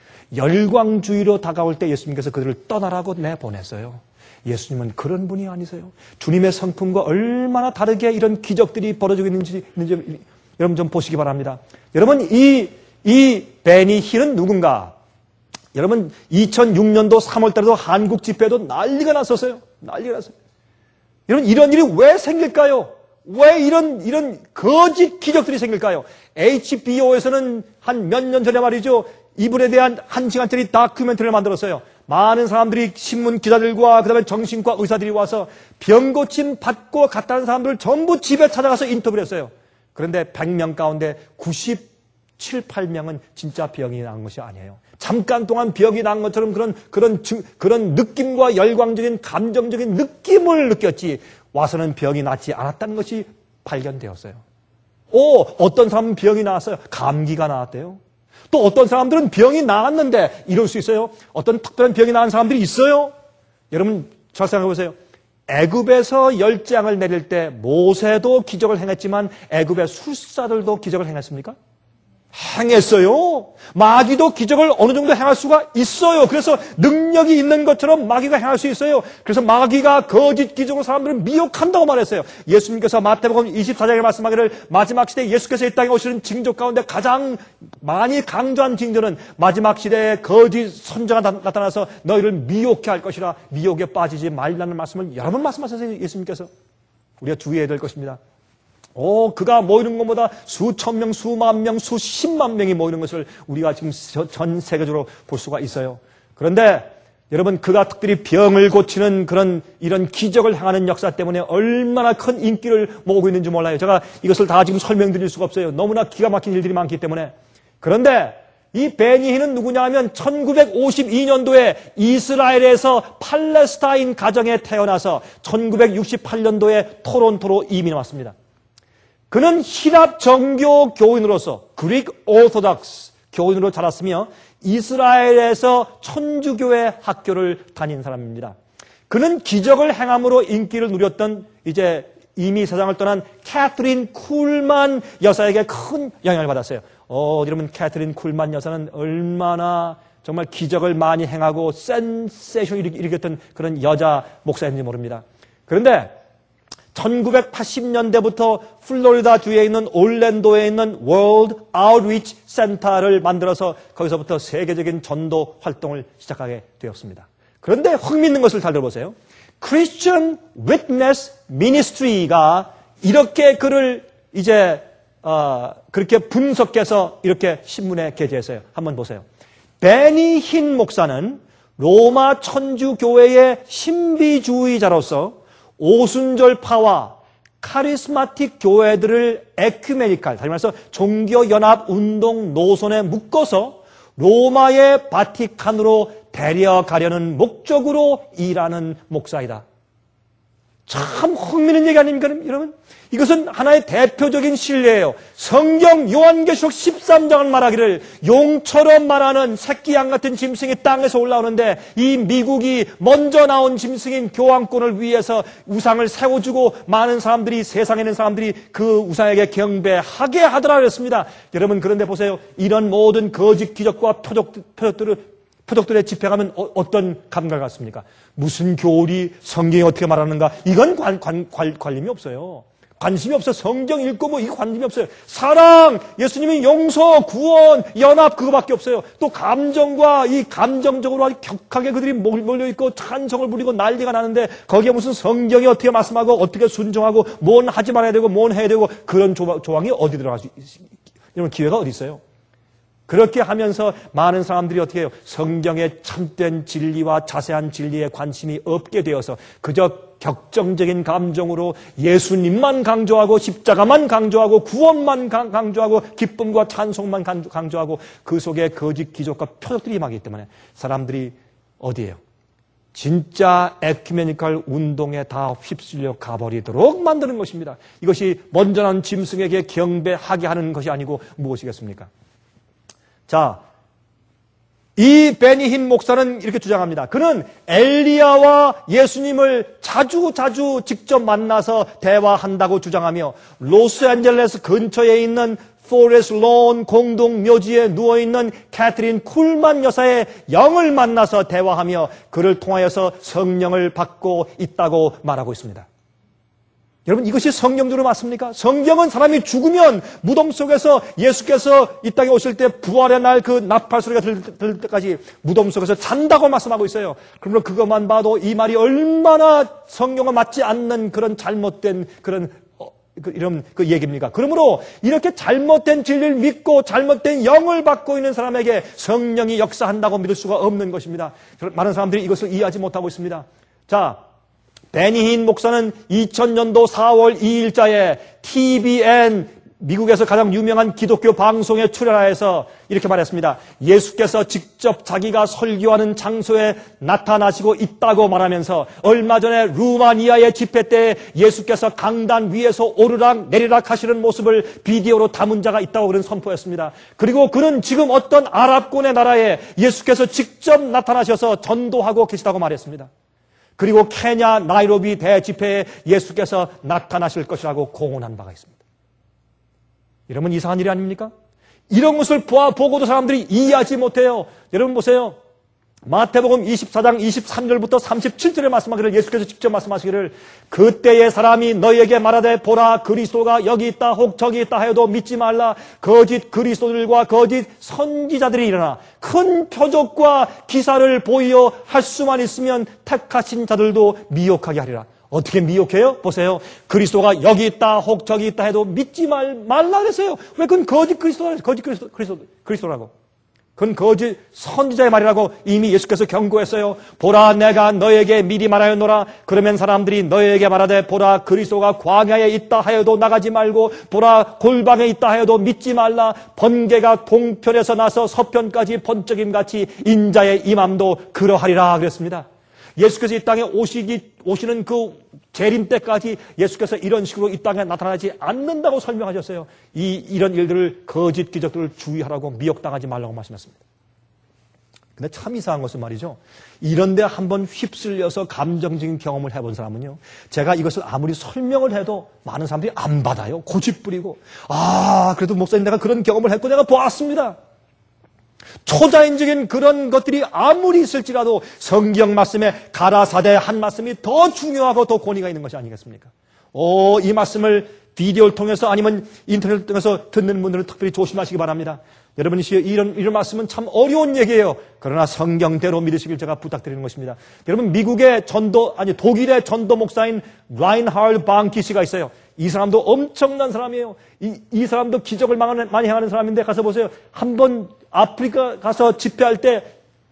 열광주의로 다가올 때 예수님께서 그들을 떠나라고 내보냈어요. 예수님은 그런 분이 아니세요. 주님의 성품과 얼마나 다르게 이런 기적들이 벌어지고 있는지 여러분 좀 보시기 바랍니다. 여러분, 이 베니 힐은 누군가? 여러분, 2006년도 3월 달에도 한국 집회도 난리가 났었어요. 난리가 났어요. 여러분, 이런 일이 왜 생길까요? 왜 이런 거짓 기적들이 생길까요? HBO에서는 한 몇 년 전에 말이죠, 이분에 대한 1시간짜리 다큐멘터리를 만들었어요. 많은 사람들이, 신문 기자들과 그다음에 정신과 의사들이 와서 병고침 받고 갔다는 사람들을 전부 집에 찾아가서 인터뷰를 했어요. 그런데 100명 가운데 97, 8명은 진짜 병이 난 것이 아니에요. 잠깐 동안 병이 난 것처럼 그런 느낌과 열광적인 감정적인 느낌을 느꼈지, 와서는 병이 낫지 않았다는 것이 발견되었어요. 어떤 사람은 병이 나왔어요. 감기가 나왔대요. 또 어떤 사람들은 병이 나았는데 이럴 수 있어요. 어떤 특별한 병이 나은 사람들이 있어요. 여러분, 잘 생각해 보세요. 애굽에서 열재앙을 내릴 때 모세도 기적을 행했지만 애굽의 술사들도 기적을 행했습니까? 행했어요. 마귀도 기적을 어느 정도 행할 수가 있어요. 그래서 능력이 있는 것처럼 마귀가 행할 수 있어요. 그래서 마귀가 거짓 기적으로 사람들을 미혹한다고 말했어요. 예수님께서 마태복음 24장에 말씀하기를, 마지막 시대에 예수께서 이 땅에 오시는 징조 가운데 가장 많이 강조한 징조는 마지막 시대에 거짓 선자가 나타나서 너희를 미혹해 할 것이라, 미혹에 빠지지 말라는 말씀을 여러 번 말씀하셨어요. 예수님께서. 우리가 주의해야 될 것입니다. 그가 모이는 것보다 수천 명, 수만 명, 수십만 명이 모이는 것을 우리가 지금 전 세계적으로 볼 수가 있어요. 그런데 여러분, 그가 특별히 병을 고치는 이런 기적을 행하는 역사 때문에 얼마나 큰 인기를 모으고 있는지 몰라요. 제가 이것을 다 지금 설명드릴 수가 없어요. 너무나 기가 막힌 일들이 많기 때문에. 그런데 이 베니 힐은 누구냐 하면 1952년도에 이스라엘에서 팔레스타인 가정에 태어나서 1968년도에 토론토로 이민 왔습니다. 그는 히랍 정교 교인으로서 그릭 오르토덕스 교인으로 자랐으며 이스라엘에서 천주교회 학교를 다닌 사람입니다. 그는 기적을 행함으로 인기를 누렸던 이제 이미 세상을 떠난 캐트린 쿨만 여사에게 큰 영향을 받았어요. 여러분 캐트린 쿨만 여사는 얼마나 정말 기적을 많이 행하고 센세이션을 일으켰던 그런 여자 목사인지 모릅니다. 그런데 1980년대부터 플로리다 주에 있는 올랜도에 있는 월드 아웃리치 센터를 만들어서 거기서부터 세계적인 전도 활동을 시작하게 되었습니다. 그런데 흥미있는 것을 잘 들어보세요. Christian Witness Ministry가 이렇게 그를 이제 그렇게 분석해서 이렇게 신문에 게재했어요. 한번 보세요. 베니 흰 목사는 로마 천주교회의 신비주의자로서 오순절파와 카리스마틱 교회들을 에큐메니칼, 다시 말해서 종교연합운동 노선에 묶어서 로마의 바티칸으로 데려가려는 목적으로 일하는 목사이다. 참 흥미있는 얘기 아닙니까, 여러분? 이것은 하나의 대표적인 신뢰예요. 성경 요한계시록 13장을 말하기를 용처럼 말하는 새끼 양 같은 짐승이 땅에서 올라오는데 이 미국이 먼저 나온 짐승인 교황권을 위해서 우상을 세워주고 많은 사람들이, 세상에 있는 사람들이 그 우상에게 경배하게 하더라 그랬습니다. 여러분, 그런데 보세요. 이런 모든 거짓 기적과 표적들의 집회가면 어떤 감각을 갖습니까? 무슨 교리, 성경이 어떻게 말하는가? 이건 관심이 없어요. 관심이 없어요. 성경 읽고 뭐 이거 관심이 없어요. 사랑, 예수님의 용서, 구원, 연합 그거밖에 없어요. 또 감정과 이 감정적으로 아주 격하게 그들이 몰려있고 찬성을 부리고 난리가 나는데 거기에 무슨 성경이 어떻게 말씀하고 어떻게 순종하고 뭔 하지 말아야 되고 뭔 해야 되고 그런 조항이 어디 들어갈 수 이런 기회가 어디 있어요? 그렇게 하면서 많은 사람들이 어떻게 해요? 성경의 참된 진리와 자세한 진리에 관심이 없게 되어서 그저 격정적인 감정으로 예수님만 강조하고 십자가만 강조하고 구원만 강조하고 기쁨과 찬송만 강조하고 그 속에 거짓 기적과 표적들이 임하기 때문에 사람들이 어디에요? 진짜 에큐메니컬 운동에 다 휩쓸려 가버리도록 만드는 것입니다. 이것이 먼저 난 짐승에게 경배하게 하는 것이 아니고 무엇이겠습니까? 자, 이 베니 흰 목사는 이렇게 주장합니다. 그는 엘리야와 예수님을 자주 직접 만나서 대화한다고 주장하며 로스앤젤레스 근처에 있는 포레스트 론 공동 묘지에 누워있는 캐트린 쿨만 여사의 영을 만나서 대화하며 그를 통하여서 성령을 받고 있다고 말하고 있습니다. 여러분, 이것이 성경적으로 맞습니까? 성경은 사람이 죽으면 무덤 속에서 예수께서 이 땅에 오실 때 부활의 날 그 나팔 소리가 들릴 때까지 무덤 속에서 잔다고 말씀하고 있어요. 그러므로 그것만 봐도 이 말이 얼마나 성경과 맞지 않는 그런 잘못된 이런 얘기입니까? 그러므로 이렇게 잘못된 진리를 믿고 잘못된 영을 받고 있는 사람에게 성령이 역사한다고 믿을 수가 없는 것입니다. 많은 사람들이 이것을 이해하지 못하고 있습니다. 자, 베니 흰 목사는 2000년도 4월 2일자에 TBN 미국에서 가장 유명한 기독교 방송에 출연하여서 이렇게 말했습니다. 예수께서 직접 자기가 설교하는 장소에 나타나시고 있다고 말하면서 얼마 전에 루마니아의 집회 때 예수께서 강단 위에서 오르락 내리락 하시는 모습을 비디오로 담은 자가 있다고 그런 선포했습니다. 그리고 그는 지금 어떤 아랍권의 나라에 예수께서 직접 나타나셔서 전도하고 계시다고 말했습니다. 그리고 케냐 나이로비 대집회에 예수께서 나타나실 것이라고 공언한 바가 있습니다. 여러분, 이상한 일이 아닙니까? 이런 것을 보고도 사람들이 이해하지 못해요. 여러분 보세요. 마태복음 24장 23절부터 37절에 말씀하기를 예수께서 직접 말씀하시기를 그때의 사람이 너희에게 말하되 보라 그리스도가 여기 있다 혹 저기 있다 하여도 믿지 말라. 거짓 그리스도들과 거짓 선지자들이 일어나 큰 표적과 기사를 보이어 할 수만 있으면 택하신 자들도 미혹하게 하리라. 어떻게 미혹해요? 보세요. 그리스도가 여기 있다 혹 저기 있다 해도 믿지 말라 그랬어요. 왜? 그건 거짓 그리스도라고. 그건 거짓 선지자의 말이라고 이미 예수께서 경고했어요. 보라 내가 너에게 미리 말하였노라. 그러면 사람들이 너에게 말하되 보라 그리스도가 광야에 있다 하여도 나가지 말고 보라 골방에 있다 하여도 믿지 말라. 번개가 동편에서 나서 서편까지 번쩍임같이 인자의 임함도 그러하리라 그랬습니다. 예수께서 이 땅에 오시는 그 재림 때까지 예수께서 이런 식으로 이 땅에 나타나지 않는다고 설명하셨어요. 이런 일들을, 거짓 기적들을 주의하라고, 미혹당하지 말라고 말씀했습니다. 근데 참 이상한 것은 말이죠. 이런데 한번 휩쓸려서 감정적인 경험을 해본 사람은요, 제가 이것을 아무리 설명을 해도 많은 사람들이 안 받아요. 고집부리고, 그래도 목사님 내가 그런 경험을 했고 내가 보았습니다. 초자연적인 그런 것들이 아무리 있을지라도 성경 말씀에 가라사대 한 말씀이 더 중요하고 더 권위가 있는 것이 아니겠습니까? 이 말씀을 비디오를 통해서 아니면 인터넷을 통해서 듣는 분들은 특별히 조심하시기 바랍니다. 여러분이 이런 말씀은 참 어려운 얘기예요. 그러나 성경대로 믿으시길 제가 부탁드리는 것입니다. 여러분, 미국의 독일의 전도 목사인 라인하르드 방키 씨가 있어요. 이 사람도 엄청난 사람이에요. 이 사람도 기적을 많이 행하는 사람인데, 가서 보세요. 한번 아프리카 가서 집회할 때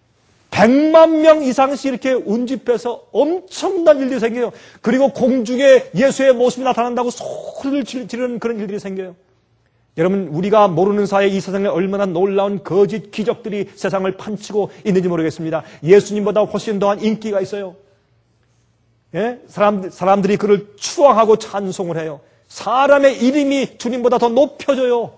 100만 명 이상씩 이렇게 운집해서 엄청난 일들이 생겨요. 그리고 공중에 예수의 모습이 나타난다고 소리를 지르는 그런 일들이 생겨요. 여러분, 우리가 모르는 사이에 이 세상에 얼마나 놀라운 거짓 기적들이 세상을 판치고 있는지 모르겠습니다. 예수님보다 훨씬 더한 인기가 있어요. 예? 사람들이 그를 추앙하고 찬송을 해요. 사람의 이름이 주님보다 더 높여져요.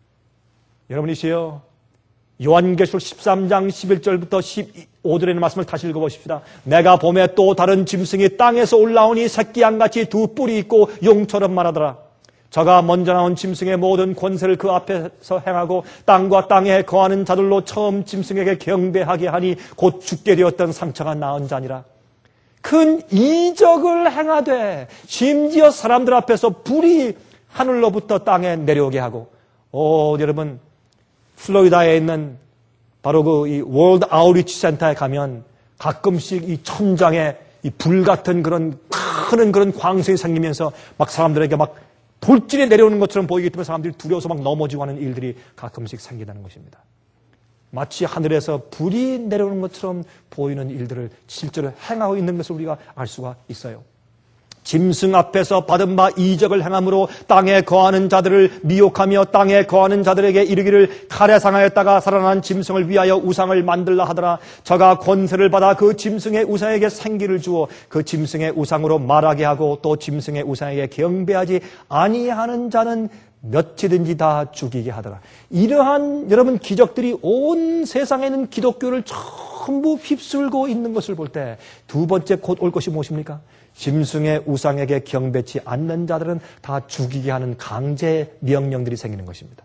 여러분이시여, 요한계시록 13장 11절부터 15절의 말씀을 다시 읽어보십시다. 내가 봄에 또 다른 짐승이 땅에서 올라오니 새끼 양같이 두 뿔이 있고 용처럼 말하더라. 저가 먼저 나온 짐승의 모든 권세를 그 앞에서 행하고 땅과 땅에 거하는 자들로 처음 짐승에게 경배하게 하니 곧 죽게 되었던 상처가 나은 자니라. 큰 이적을 행하되 심지어 사람들 앞에서 불이 하늘로부터 땅에 내려오게 하고, 여러분, 플로리다에 있는 바로 이 월드 아웃리치 센터에 가면 가끔씩 이 천장에 이 불 같은 그런 큰 그런 광선이 생기면서 막 사람들에게 막 돌진이 내려오는 것처럼 보이기 때문에 사람들이 두려워서 막 넘어지고 하는 일들이 가끔씩 생긴다는 것입니다. 마치 하늘에서 불이 내려오는 것처럼 보이는 일들을 실제로 행하고 있는 것을 우리가 알 수가 있어요. 짐승 앞에서 받은 바 이적을 행함으로 땅에 거하는 자들을 미혹하며 땅에 거하는 자들에게 이르기를 칼에 상하였다가 살아난 짐승을 위하여 우상을 만들라 하더라. 저가 권세를 받아 그 짐승의 우상에게 생기를 주어 그 짐승의 우상으로 말하게 하고 또 짐승의 우상에게 경배하지 아니하는 자는 몇이든지 다 죽이게 하더라. 이러한 여러분 기적들이 온 세상에 있는 기독교를 전부 휩쓸고 있는 것을 볼 때 두 번째 곧 올 것이 무엇입니까? 짐승의 우상에게 경배치 않는 자들은 다 죽이게 하는 강제 명령들이 생기는 것입니다.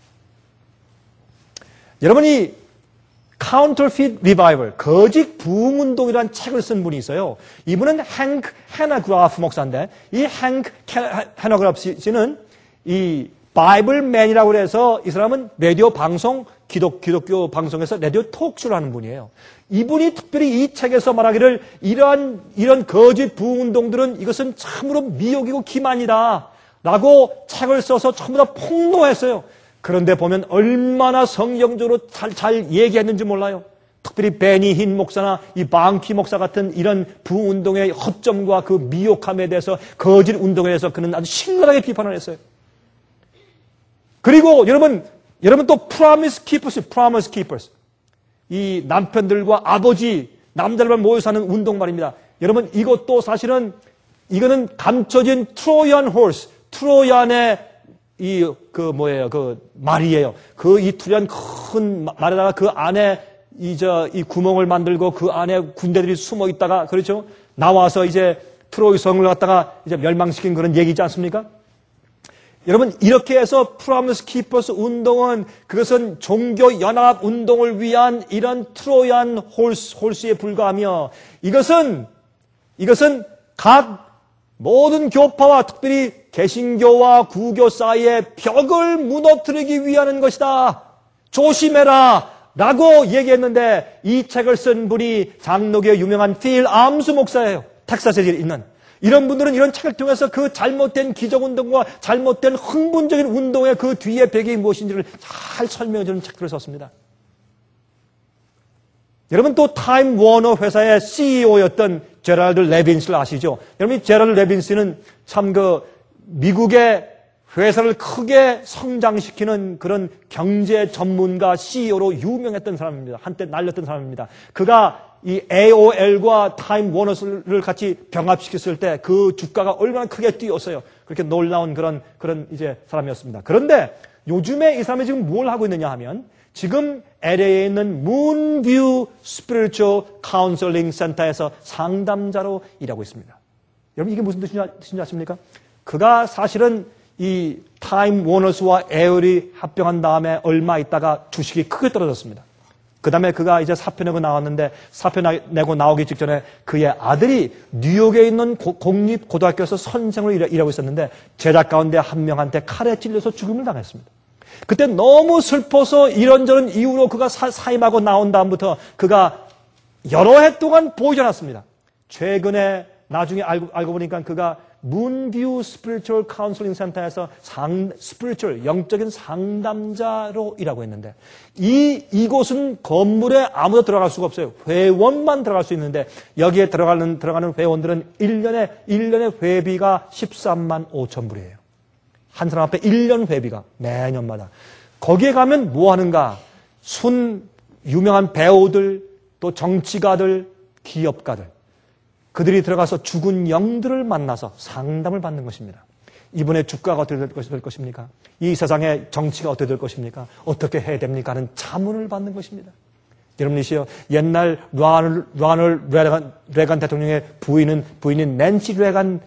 여러분이 Counterfeit Revival, 거짓 부흥운동이라는 책을 쓴 분이 있어요. 이분은 행크 헤너그라프 목사인데, 이 행크 헤너그라프 씨는 이 바이블맨이라고 해서 이 사람은 라디오 방송, 기독교 방송에서 라디오 톡쇼를 하는 분이에요. 이분이 특별히 이 책에서 말하기를 이런 거짓 부흥운동들은 이것은 참으로 미혹이고 기만이다 라고 책을 써서 전부 다 폭로했어요. 그런데 보면 얼마나 성경적으로 잘 얘기했는지 몰라요. 특별히 베니 흰 목사나 이 방키 목사 같은 이런 부흥운동의 허점과 그 미혹함에 대해서, 거짓 운동에 대해서 그는 아주 신랄하게 비판을 했어요. 그리고 여러분 또 Promise Keepers. 이 남편들과 아버지, 남자들만 모여 사는 운동 말입니다. 여러분, 이것도 사실은, 이거는 감춰진 트로얀 호스, 트로얀의 말이에요. 이 트로얀 큰 말에다가 그 안에 이 구멍을 만들고 그 안에 군대들이 숨어 있다가, 그렇죠? 나와서 이제 트로이 성을 갖다가 이제 멸망시킨 그런 얘기지 않습니까? 여러분, 이렇게 해서 Promise Keepers 운동은, 그것은 종교 연합 운동을 위한 이런 트로얀 홀스에 불과하며, 이것은 각 모든 교파와 특별히 개신교와 구교 사이의 벽을 무너뜨리기 위한 것이다. 조심해라 라고 얘기했는데, 이 책을 쓴 분이 장로교의 유명한 필 암스 목사예요. 텍사스에 있는. 이런 분들은 이런 책을 통해서 그 잘못된 기적운동과 잘못된 흥분적인 운동의 그 뒤에 배경이 무엇인지를 잘 설명해주는 책들을 썼습니다. 여러분, 또 타임 워너 회사의 CEO였던 제럴드 레빈스를 아시죠? 여러분, 제럴드 레빈스는 참 미국의 회사를 크게 성장시키는 그런 경제 전문가 CEO로 유명했던 사람입니다. 한때 날렸던 사람입니다. 그가 이 AOL과 타임 워너스를 같이 병합시켰을 때 그 주가가 얼마나 크게 뛰었어요. 그렇게 놀라운 그런 이제 사람이었습니다. 그런데 요즘에 이 사람이 지금 뭘 하고 있느냐 하면 지금 LA에 있는 문뷰 스피리추얼 카운슬링 센터에서 상담자로 일하고 있습니다. 여러분 이게 무슨 뜻인지 아십니까? 그가 사실은 이 타임 워너스와 에어리 합병한 다음에 얼마 있다가 주식이 크게 떨어졌습니다. 그 다음에 그가 이제 사표 내고 나왔는데 사표 내고 나오기 직전에 그의 아들이 뉴욕에 있는 공립고등학교에서 선생으로 일하고 있었는데 제자 가운데 한 명한테 칼에 찔려서 죽음을 당했습니다. 그때 너무 슬퍼서 이런저런 이유로 그가 사임하고 나온 다음부터 그가 여러 해 동안 보이지 않았습니다. 최근에 나중에 알고 보니까 그가 문뷰 스피리추얼 카운슬링 센터에서 스피리추얼 영적인 상담자로 일하고 있는데 이곳은 건물에 아무도 들어갈 수가 없어요. 회원만 들어갈 수 있는데 여기에 들어가는 회원들은 1년에 회비가 13만 5천 불이에요. 한 사람 앞에 1년 회비가 매년마다. 거기에 가면 뭐 하는가? 유명한 배우들, 또 정치가들, 기업가들. 그들이 들어가서 죽은 영들을 만나서 상담을 받는 것입니다. 이번에 주가가 어떻게 될 것입니까? 이 세상의 정치가 어떻게 될 것입니까? 어떻게 해야 됩니까? 하는 자문을 받는 것입니다. 여러분이시여, 옛날 로널드 레간 대통령의 부인인 낸시 레간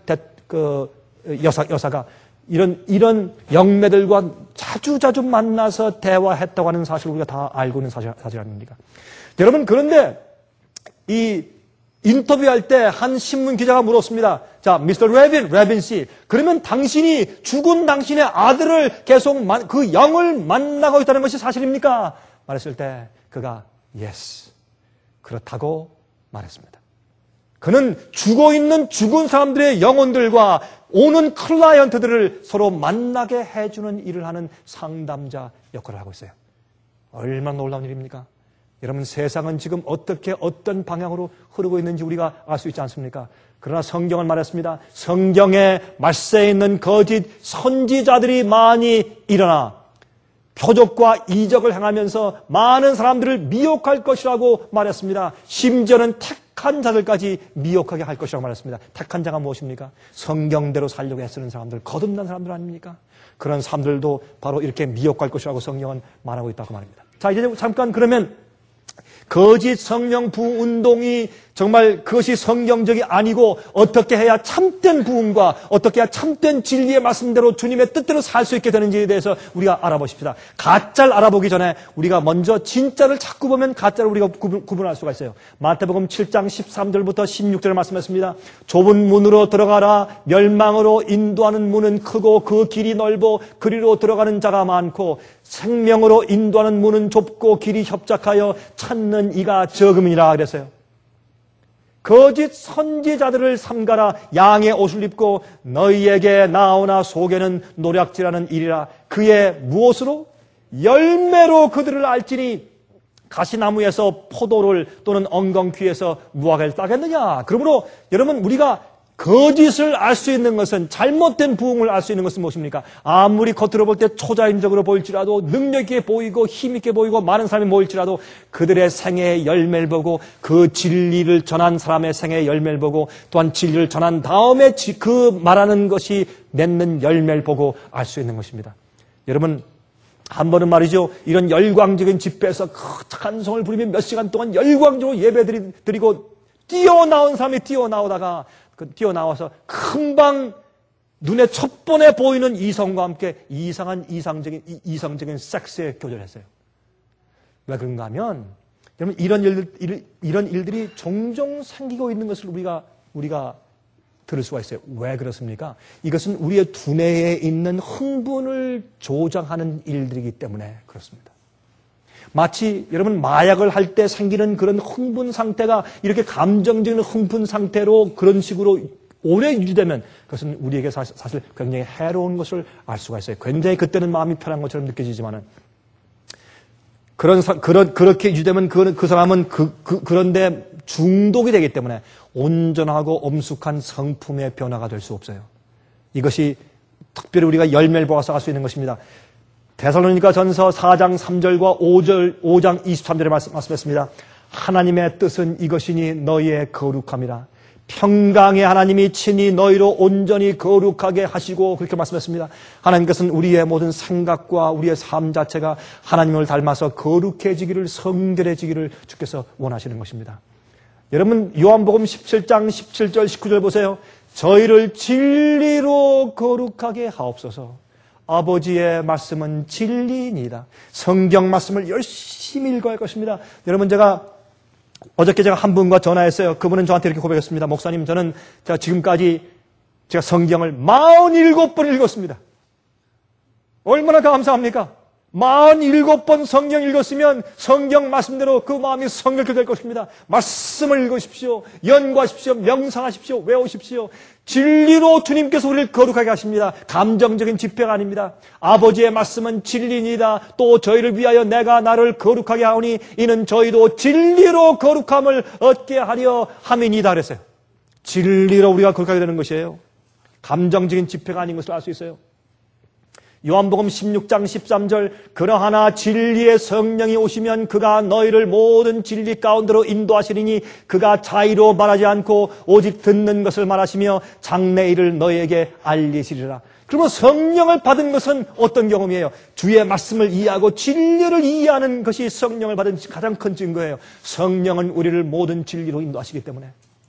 여사가 이런 영매들과 자주 만나서 대화했다고 하는 사실을 우리가 다 알고 있는 사실 아닙니까? 여러분, 그런데 이 인터뷰할 때 한 신문 기자가 물었습니다. 자, 미스터 레빈 씨, 그러면 당신이 죽은 당신의 아들을 계속 그 영을 만나고 있다는 것이 사실입니까? 말했을 때 그가 yes, 그렇다고 말했습니다. 그는 죽어있는 죽은 사람들의 영혼들과 오는 클라이언트들을 서로 만나게 해주는 일을 하는 상담자 역할을 하고 있어요. 얼마나 놀라운 일입니까? 여러분, 세상은 지금 어떤 방향으로 흐르고 있는지 우리가 알 수 있지 않습니까? 그러나 성경은 말했습니다. 성경에 말세에 있는 거짓 선지자들이 많이 일어나 표적과 이적을 행하면서 많은 사람들을 미혹할 것이라고 말했습니다. 심지어는 택한 자들까지 미혹하게 할 것이라고 말했습니다. 택한 자가 무엇입니까? 성경대로 살려고 애쓰는 사람들, 거듭난 사람들 아닙니까? 그런 사람들도 바로 이렇게 미혹할 것이라고 성경은 말하고 있다고 말합니다. 자, 이제 잠깐 그러면 거짓 성령 부흥 운동이 정말 그것이 성경적이 아니고 어떻게 해야 참된 부흥과 어떻게 해야 참된 진리의 말씀대로 주님의 뜻대로 살 수 있게 되는지에 대해서 우리가 알아보십시다. 가짜를 알아보기 전에 우리가 먼저 진짜를 자꾸 보면 가짜를 우리가 구분할 수가 있어요. 마태복음 7장 13절부터 16절을 말씀했습니다. 좁은 문으로 들어가라. 멸망으로 인도하는 문은 크고 그 길이 넓어 그리로 들어가는 자가 많고 생명으로 인도하는 문은 좁고 길이 협착하여 찾는 이가 적음이라 그랬어요. 거짓 선지자들을 삼가라. 양의 옷을 입고 너희에게 나오나 속에는 노략질하는 일이라. 그의 무엇으로? 열매로 그들을 알지니 가시나무에서 포도를 또는 엉겅퀴에서 무화과를 따겠느냐. 그러므로 여러분, 우리가 거짓을 알 수 있는 것은, 잘못된 부흥을 알 수 있는 것은 무엇입니까? 아무리 겉으로 볼 때 초자연적으로 보일지라도, 능력 있게 보이고 힘 있게 보이고 많은 사람이 모일지라도 그들의 생애의 열매를 보고, 그 진리를 전한 사람의 생애의 열매를 보고, 또한 진리를 전한 다음에 그 말하는 것이 맺는 열매를 보고 알 수 있는 것입니다. 여러분, 한 번은 말이죠, 이런 열광적인 집회에서 찬송을 부리며 몇 시간 동안 열광적으로 예배 드리고 뛰어나온 사람이 뛰어나와서 금방 눈에 첫 번에 보이는 이성과 함께 이성적인 섹스에 교절했어요. 왜 그런가 하면, 여러분, 이런 일들이 종종 생기고 있는 것을 우리가 들을 수가 있어요. 왜 그렇습니까? 이것은 우리의 두뇌에 있는 흥분을 조장하는 일들이기 때문에 그렇습니다. 마치 여러분 마약을 할 때 생기는 그런 흥분 상태가 이렇게 감정적인 흥분 상태로 그런 식으로 오래 유지되면 그것은 우리에게 사실 굉장히 해로운 것을 알 수가 있어요. 굉장히 그때는 마음이 편한 것처럼 느껴지지만은 그렇게 유지되면 그 사람은 그런데 중독이 되기 때문에 온전하고 엄숙한 성품의 변화가 될 수 없어요. 이것이 특별히 우리가 열매를 보아서 알 수 있는 것입니다. 데살로니가 전서 4장 3절과 5장 23절에 말씀했습니다. 하나님의 뜻은 이것이니 너희의 거룩함이라. 평강의 하나님이 친히 너희로 온전히 거룩하게 하시고 그렇게 말씀했습니다. 하나님께서는 우리의 모든 생각과 우리의 삶 자체가 하나님을 닮아서 거룩해지기를, 성결해지기를 주께서 원하시는 것입니다. 여러분 요한복음 17장 17절 19절 보세요. 저희를 진리로 거룩하게 하옵소서. 아버지의 말씀은 진리이니이다. 성경 말씀을 열심히 읽어야 할 것입니다. 여러분 어저께 제가 한 분과 전화했어요. 그분은 저한테 이렇게 고백했습니다. 목사님, 저는 지금까지 제가 성경을 47번 읽었습니다. 얼마나 감사합니까? 47번 성경 읽었으면 성경 말씀대로 그 마음이 성결케 될 것입니다. 말씀을 읽으십시오. 연구하십시오. 명상하십시오. 외우십시오. 진리로 주님께서 우리를 거룩하게 하십니다. 감정적인 집회가 아닙니다. 아버지의 말씀은 진리니이다. 또 저희를 위하여 내가 나를 거룩하게 하오니 이는 저희도 진리로 거룩함을 얻게 하려 함이니이다 그랬어요. 진리로 우리가 거룩하게 되는 것이에요. 감정적인 집회가 아닌 것을 알 수 있어요. 요한복음 16장 13절 그러하나 진리의 성령이 오시면 그가 너희를 모든 진리 가운데로 인도하시리니 그가 자의로 말하지 않고 오직 듣는 것을 말하시며 장래일을 너희에게 알리시리라. 그러면 성령을 받은 것은 어떤 경험이에요? 주의 말씀을 이해하고 진리를 이해하는 것이 성령을 받은 가장 큰 증거예요. 성령은 우리를 모든 진리로 인도하시기 때문에.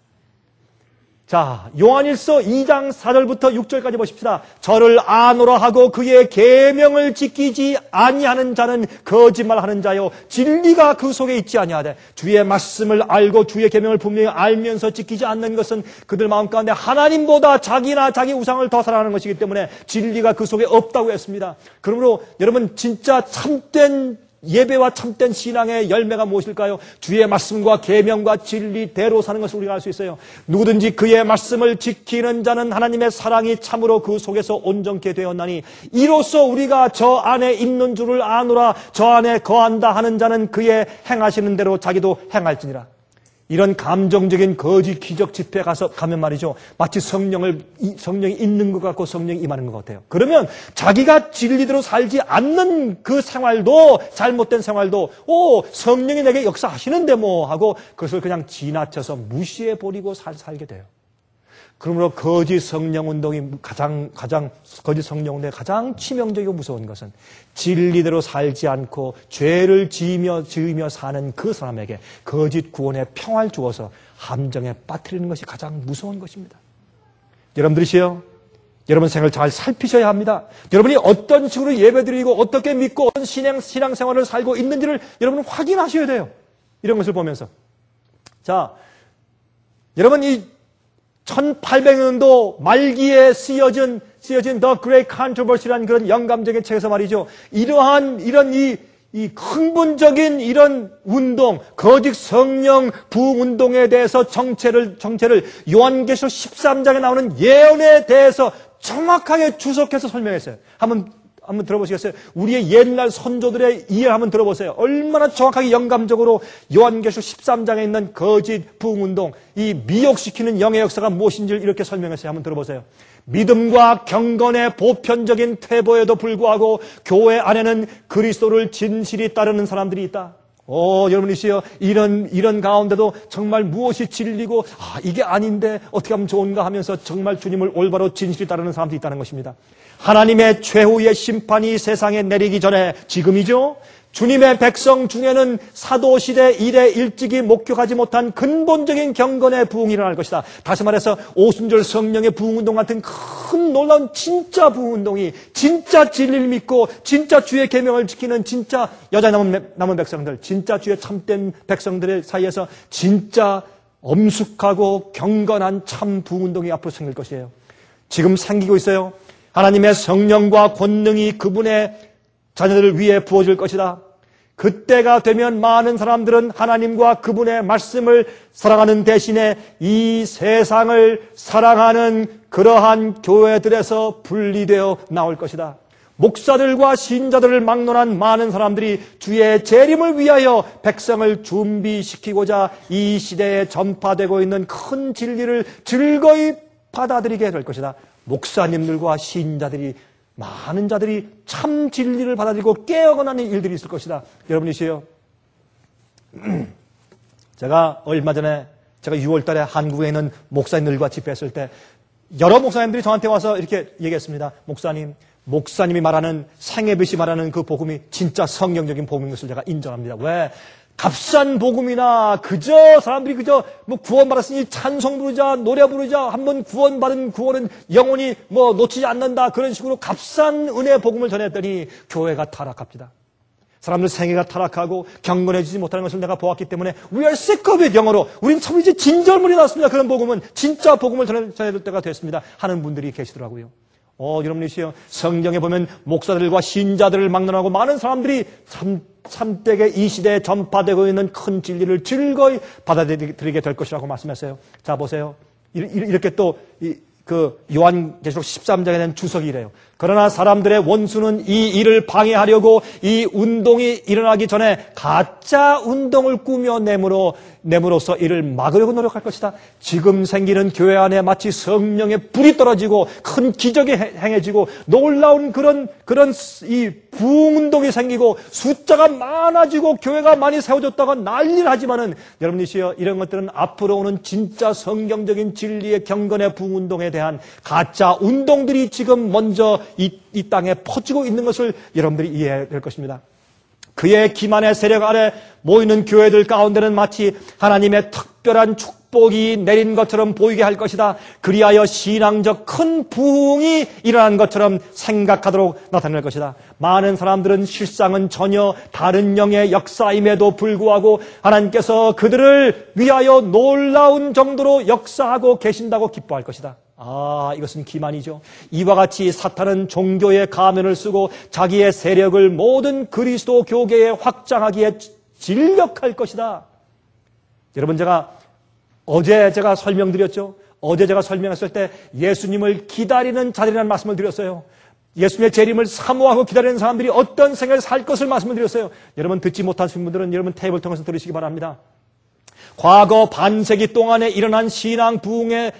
자, 요한일서 2장 4절부터 6절까지 보십시다. 저를 아노라 하고 그의 계명을 지키지 아니하는 자는 거짓말하는 자요 진리가 그 속에 있지 아니하되 주의 말씀을 알고 주의 계명을 분명히 알면서 지키지 않는 것은 그들 마음 가운데 하나님보다 자기나 자기 우상을 더 사랑하는 것이기 때문에 진리가 그 속에 없다고 했습니다. 그러므로 여러분 진짜 참된 예배와 참된 신앙의 열매가 무엇일까요? 주의 말씀과 계명과 진리대로 사는 것을 우리가 알 수 있어요. 누구든지 그의 말씀을 지키는 자는 하나님의 사랑이 참으로 그 속에서 온전케 되었나니 이로써 우리가 저 안에 있는 줄을 아노라. 저 안에 거한다 하는 자는 그의 행하시는 대로 자기도 행할지니라. 이런 감정적인 거짓 기적 집회에 가면 말이죠. 마치 성령이 있는 것 같고 성령이 임하는 것 같아요. 그러면 자기가 진리대로 살지 않는 그 생활도, 잘못된 생활도, 성령이 내게 역사하시는데 뭐 하고 그것을 그냥 지나쳐서 무시해버리고 살게 돼요. 그러므로 거짓 성령 운동이 거짓 성령 운동의 가장 치명적이고 무서운 것은 진리대로 살지 않고 죄를 지으며 사는 그 사람에게 거짓 구원의 평화를 주어서 함정에 빠뜨리는 것이 가장 무서운 것입니다. 여러분들이시여, 여러분 생활을 잘 살피셔야 합니다. 여러분이 어떤 식으로 예배드리고 어떻게 믿고 어떤 신앙생활을 살고 있는지를 여러분은 확인하셔야 돼요. 이런 것을 보면서. 자, 여러분 이 1800년도 말기에 쓰여진 The Great Controversy라는 그런 영감적인 책에서 말이죠. 이런 이 흥분적인 이런 운동, 거짓 성령 부흥 운동에 대해서 정체를 요한계시록 13장에 나오는 예언에 대해서 정확하게 주석해서 설명했어요. 한번 들어보시겠어요? 우리의 옛날 선조들의 이해를 한번 들어보세요. 얼마나 정확하게 영감적으로 요한계시록 13장에 있는 거짓 부흥운동, 이 미혹시키는 영의 역사가 무엇인지를 이렇게 설명했어요. 한번 들어보세요. 믿음과 경건의 보편적인 퇴보에도 불구하고 교회 안에는 그리스도를 진실히 따르는 사람들이 있다. 여러분이시여, 이런 가운데도 정말 무엇이 진리고, 이게 아닌데 어떻게 하면 좋은가 하면서 정말 주님을 올바로 진실히 따르는 사람들이 있다는 것입니다. 하나님의 최후의 심판이 세상에 내리기 전에 지금이죠. 주님의 백성 중에는 사도시대 이래 일찍이 목격하지 못한 근본적인 경건의 부흥이 일어날 것이다. 다시 말해서 오순절 성령의 부흥운동 같은 큰 놀라운 진짜 부흥운동이, 진짜 진리를 믿고 진짜 주의 계명을 지키는 진짜 여자 남은 백성들, 진짜 주의 참된 백성들의 사이에서 진짜 엄숙하고 경건한 참 부흥운동이 앞으로 생길 것이에요. 지금 생기고 있어요. 하나님의 성령과 권능이 그분의 자녀들을 위해 부어질 것이다. 그때가 되면 많은 사람들은 하나님과 그분의 말씀을 사랑하는 대신에 이 세상을 사랑하는 그러한 교회들에서 분리되어 나올 것이다. 목사들과 신자들을 막론한 많은 사람들이 주의 재림을 위하여 백성을 준비시키고자 이 시대에 전파되고 있는 큰 진리를 즐거이 받아들이게 될 것이다. 목사님들과 신자들이, 많은 자들이 참 진리를 받아들이고 깨어나는 일들이 있을 것이다. 여러분이시여, 제가 얼마 전에 제가 6월 달에 한국에 있는 목사님들과 집회했을 때 여러 목사님들이 저한테 와서 이렇게 얘기했습니다. 목사님이 말하는 생애빛이 말하는 그 복음이 진짜 성경적인 복음인 것을 제가 인정합니다. 왜? 값싼 복음이나 그저 사람들이 그저 뭐 구원받았으니 찬송 부르자, 노래 부르자, 한번 구원받은 구원은 영원히 뭐 놓치지 않는다, 그런 식으로 값싼 은혜의 복음을 전했더니 교회가 타락합니다. 사람들 생애가 타락하고 경건해지지 못하는 것을 내가 보았기 때문에 We are sick of it, 영어로 우린 참 이제 진절물이 났습니다. 그런 복음은 진짜 복음을 전해야 될 때가 됐습니다 하는 분들이 계시더라고요. 여러분이시여, 성경에 보면 목사들과 신자들을 막론하고 많은 사람들이 참되게 이 시대에 전파되고 있는 큰 진리를 즐거이 받아들이게 될 것이라고 말씀했어요. 자, 보세요. 이렇게 또 요한계시록 13장에 대한 주석이 이래요. 그러나 사람들의 원수는 이 일을 방해하려고 이 운동이 일어나기 전에 가짜 운동을 꾸며 내므로써 이를 막으려고 노력할 것이다. 지금 생기는 교회 안에 마치 성령의 불이 떨어지고 큰 기적이 행해지고 놀라운 그런 이 부흥운동이 생기고 숫자가 많아지고 교회가 많이 세워졌다가 난리를 하지만은 여러분이시여, 이런 것들은 앞으로 오는 진짜 성경적인 진리의 경건의 부흥운동에 대한 가짜 운동들이 지금 먼저 이 땅에 퍼지고 있는 것을 여러분들이 이해해야 될 것입니다. 그의 기만의 세력 아래 모이는 교회들 가운데는 마치 하나님의 특별한 축복이 내린 것처럼 보이게 할 것이다. 그리하여 신앙적 큰 부흥이 일어난 것처럼 생각하도록 나타낼 것이다. 많은 사람들은 실상은 전혀 다른 영의 역사임에도 불구하고 하나님께서 그들을 위하여 놀라운 정도로 역사하고 계신다고 기뻐할 것이다. 이것은 기만이죠. 이와 같이 사탄은 종교의 가면을 쓰고 자기의 세력을 모든 그리스도 교계에 확장하기에 진력할 것이다. 여러분, 어제 제가 설명드렸죠. 어제 제가 설명했을 때 예수님을 기다리는 자들이라는 말씀을 드렸어요. 예수님의 재림을 사모하고 기다리는 사람들이 어떤 생을 살 것을 말씀을 드렸어요. 여러분, 듣지 못하신 분들은 여러분 테이프를 통해서 들으시기 바랍니다. 과거 반세기 동안에 일어난 신앙 부흥의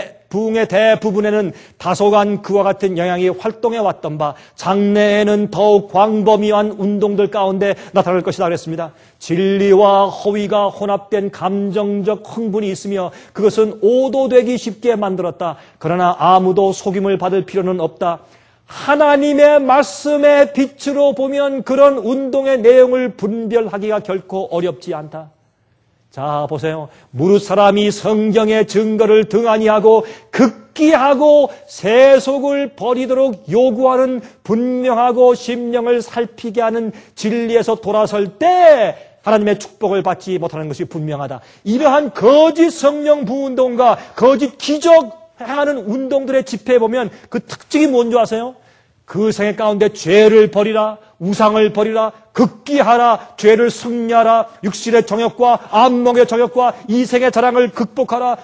대부분에는 다소간 그와 같은 영향이 활동해 왔던 바 장래에는 더욱 광범위한 운동들 가운데 나타날 것이다 그랬습니다. 진리와 허위가 혼합된 감정적 흥분이 있으며 그것은 오도되기 쉽게 만들었다. 그러나 아무도 속임을 받을 필요는 없다. 하나님의 말씀의 빛으로 보면 그런 운동의 내용을 분별하기가 결코 어렵지 않다. 자, 보세요. 무릇 사람이 성경의 증거를 등한히 하고 극기하고 세속을 버리도록 요구하는 분명하고 심령을 살피게 하는 진리에서 돌아설 때 하나님의 축복을 받지 못하는 것이 분명하다. 이러한 거짓 성령 부운동과 거짓 기적 행하는 운동들의 집회에 보면 그 특징이 뭔지 아세요? 그 생애 가운데 죄를 버리라, 우상을 버리라, 극기하라, 죄를 승리하라, 육신의 정욕과 안목의 정욕과 이생의 자랑을 극복하라,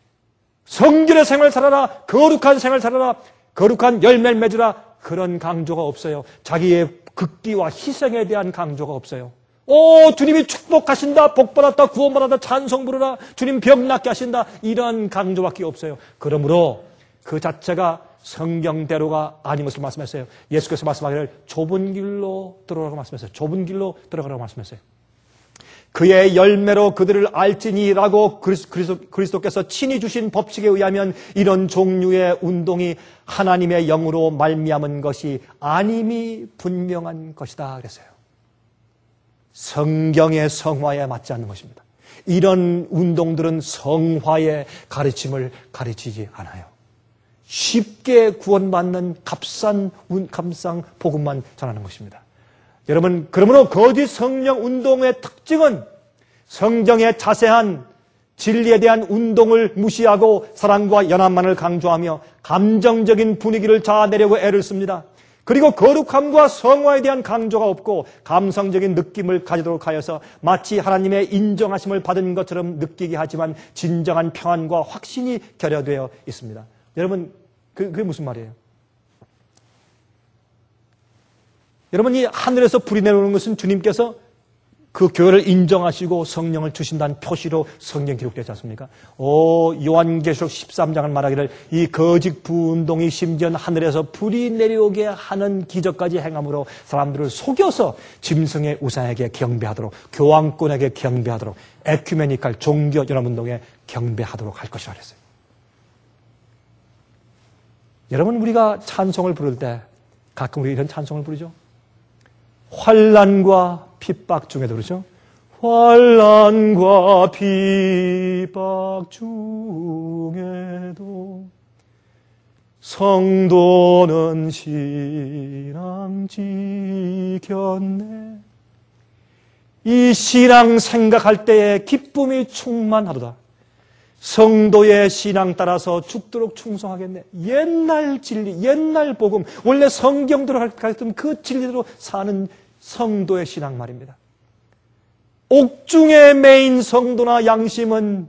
성결의 생을 살아라, 거룩한 생을 살아라, 거룩한 열매를 맺으라. 그런 강조가 없어요. 자기의 극기와 희생에 대한 강조가 없어요. 주님이 축복하신다, 복받았다, 구원받았다, 찬송 부르라, 주님 병 낫게 하신다, 이런 강조밖에 없어요. 그러므로 그 자체가 성경대로가 아닌 것을 말씀했어요. 예수께서 말씀하기를 좁은 길로 들어가라고 말씀했어요. 좁은 길로 들어가라고 말씀했어요. 그의 열매로 그들을 알지니라고 그리스도께서 친히 주신 법칙에 의하면 이런 종류의 운동이 하나님의 영으로 말미암은 것이 아님이 분명한 것이다 그랬어요. 성경의 성화에 맞지 않는 것입니다. 이런 운동들은 성화의 가르침을 가르치지 않아요. 쉽게 구원받는 값싼 복음만 전하는 것입니다. 여러분, 그러므로 거짓 성령 운동의 특징은 성경의 자세한 진리에 대한 운동을 무시하고 사랑과 연합만을 강조하며 감정적인 분위기를 자아내려고 애를 씁니다. 그리고 거룩함과 성화에 대한 강조가 없고 감성적인 느낌을 가지도록 하여서 마치 하나님의 인정하심을 받은 것처럼 느끼게 하지만 진정한 평안과 확신이 결여되어 있습니다. 여러분, 그게 무슨 말이에요? 여러분, 이 하늘에서 불이 내려오는 것은 주님께서 그 교회를 인정하시고 성령을 주신다는 표시로 성경 기록되지 않습니까? 요한계시록 13장을 말하기를 이 거짓 부운동이 심지어 하늘에서 불이 내려오게 하는 기적까지 행함으로 사람들을 속여서 짐승의 우상에게 경배하도록, 교황권에게 경배하도록, 에큐메니칼 종교 연합운동에 경배하도록 할 것이라 그랬어요. 여러분, 우리가 찬송을 부를 때 가끔 우리 이런 찬송을 부르죠. 환난과 핍박 중에도 그러죠. 환난과 핍박 중에도 성도는 신앙 지켰네. 이 신앙 생각할 때에 기쁨이 충만하도다. 성도의 신앙 따라서 죽도록 충성하겠네. 옛날 진리, 옛날 복음, 원래 성경대로 가르쳤던 그 진리대로 사는 성도의 신앙 말입니다. 옥중에 매인 성도나 양심은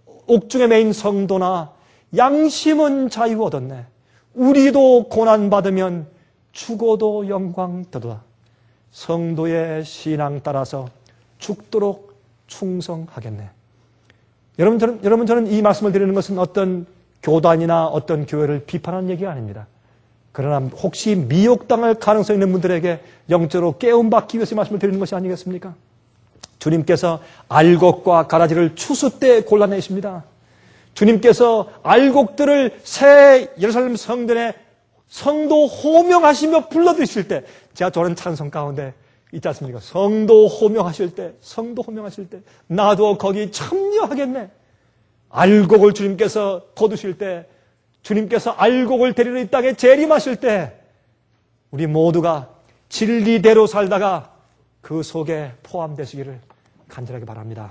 자유 얻었네. 우리도 고난받으면 죽어도 영광 되도다. 성도의 신앙 따라서 죽도록 충성하겠네. 여러분, 저는 이 말씀을 드리는 것은 어떤 교단이나 어떤 교회를 비판하는 얘기가 아닙니다. 그러나 혹시 미혹당할 가능성이 있는 분들에게 영적으로 깨움받기 위해서 이 말씀을 드리는 것이 아니겠습니까? 주님께서 알곡과 가라지를 추수 때 골라내십니다. 주님께서 알곡들을 새 예루살렘 성전에 성도 호명하시며 불러드리실 때, 제가 좋아하는 찬송 가운데 있지 않습니까? 성도 호명하실 때 나도 거기 참여하겠네. 알곡을 주님께서 거두실 때, 주님께서 알곡을 데리러 이 땅에 재림하실 때 우리 모두가 진리대로 살다가 그 속에 포함되시기를 간절하게 바랍니다.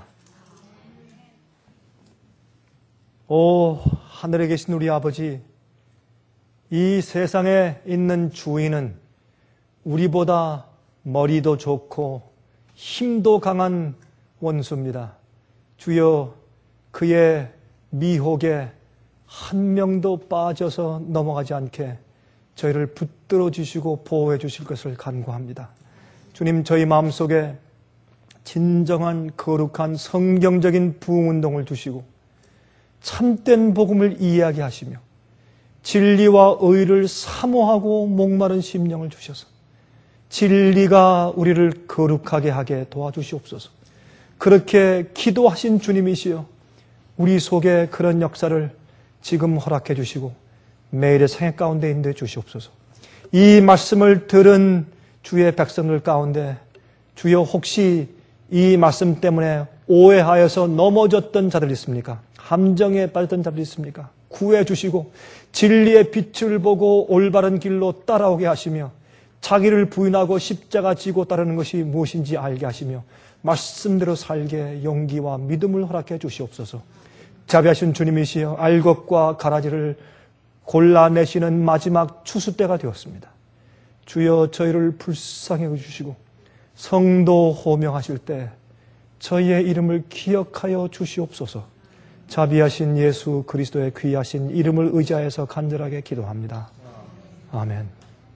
오, 하늘에 계신 우리 아버지, 이 세상에 있는 주인은 우리보다 머리도 좋고 힘도 강한 원수입니다. 주여, 그의 미혹에 한 명도 빠져서 넘어가지 않게 저희를 붙들어 주시고 보호해 주실 것을 간구합니다. 주님, 저희 마음속에 진정한 거룩한 성경적인 부흥운동을 주시고 참된 복음을 이해하게 하시며 진리와 의를 사모하고 목마른 심령을 주셔서 진리가 우리를 거룩하게 하게 도와주시옵소서. 그렇게 기도하신 주님이시여 우리 속에 그런 역사를 지금 허락해 주시고 매일의 생애 가운데 인도해 주시옵소서. 이 말씀을 들은 주의 백성들 가운데 주여 혹시 이 말씀 때문에 오해하여서 넘어졌던 자들 있습니까? 함정에 빠졌던 자들 있습니까? 구해 주시고 진리의 빛을 보고 올바른 길로 따라오게 하시며 자기를 부인하고 십자가 지고 따르는 것이 무엇인지 알게 하시며 말씀대로 살게 용기와 믿음을 허락해 주시옵소서. 자비하신 주님이시여 알곡과 가라지를 골라내시는 마지막 추수 때가 되었습니다. 주여 저희를 불쌍히 여겨주시고 성도 호명하실 때 저희의 이름을 기억하여 주시옵소서. 자비하신 예수 그리스도의 귀하신 이름을 의지하여서 간절하게 기도합니다. 아멘.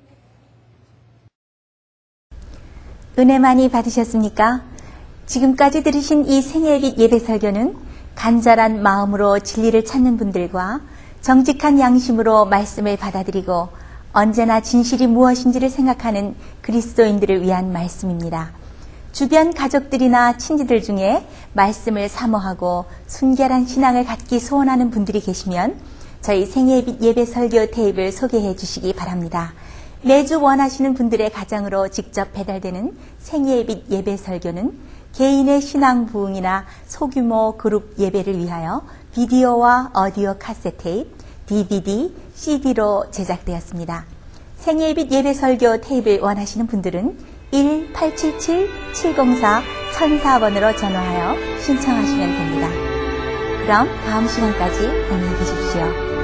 은혜 많이 받으셨습니까? 지금까지 들으신 이 생애빛 예배 설교는 간절한 마음으로 진리를 찾는 분들과 정직한 양심으로 말씀을 받아들이고 언제나 진실이 무엇인지를 생각하는 그리스도인들을 위한 말씀입니다. 주변 가족들이나 친지들 중에 말씀을 사모하고 순결한 신앙을 갖기 소원하는 분들이 계시면 저희 생애빛 예배 설교 테이프를 소개해 주시기 바랍니다. 매주 원하시는 분들의 가정으로 직접 배달되는 생애빛 예배 설교는 개인의 신앙 부흥이나 소규모 그룹 예배를 위하여 비디오와 오디오 카세트 테이프, DVD, CD로 제작되었습니다. 생애빛 예배 설교 테이프를 원하시는 분들은 1-877-704-1004번으로 전화하여 신청하시면 됩니다. 그럼 다음 시간까지 안녕히 계십시오.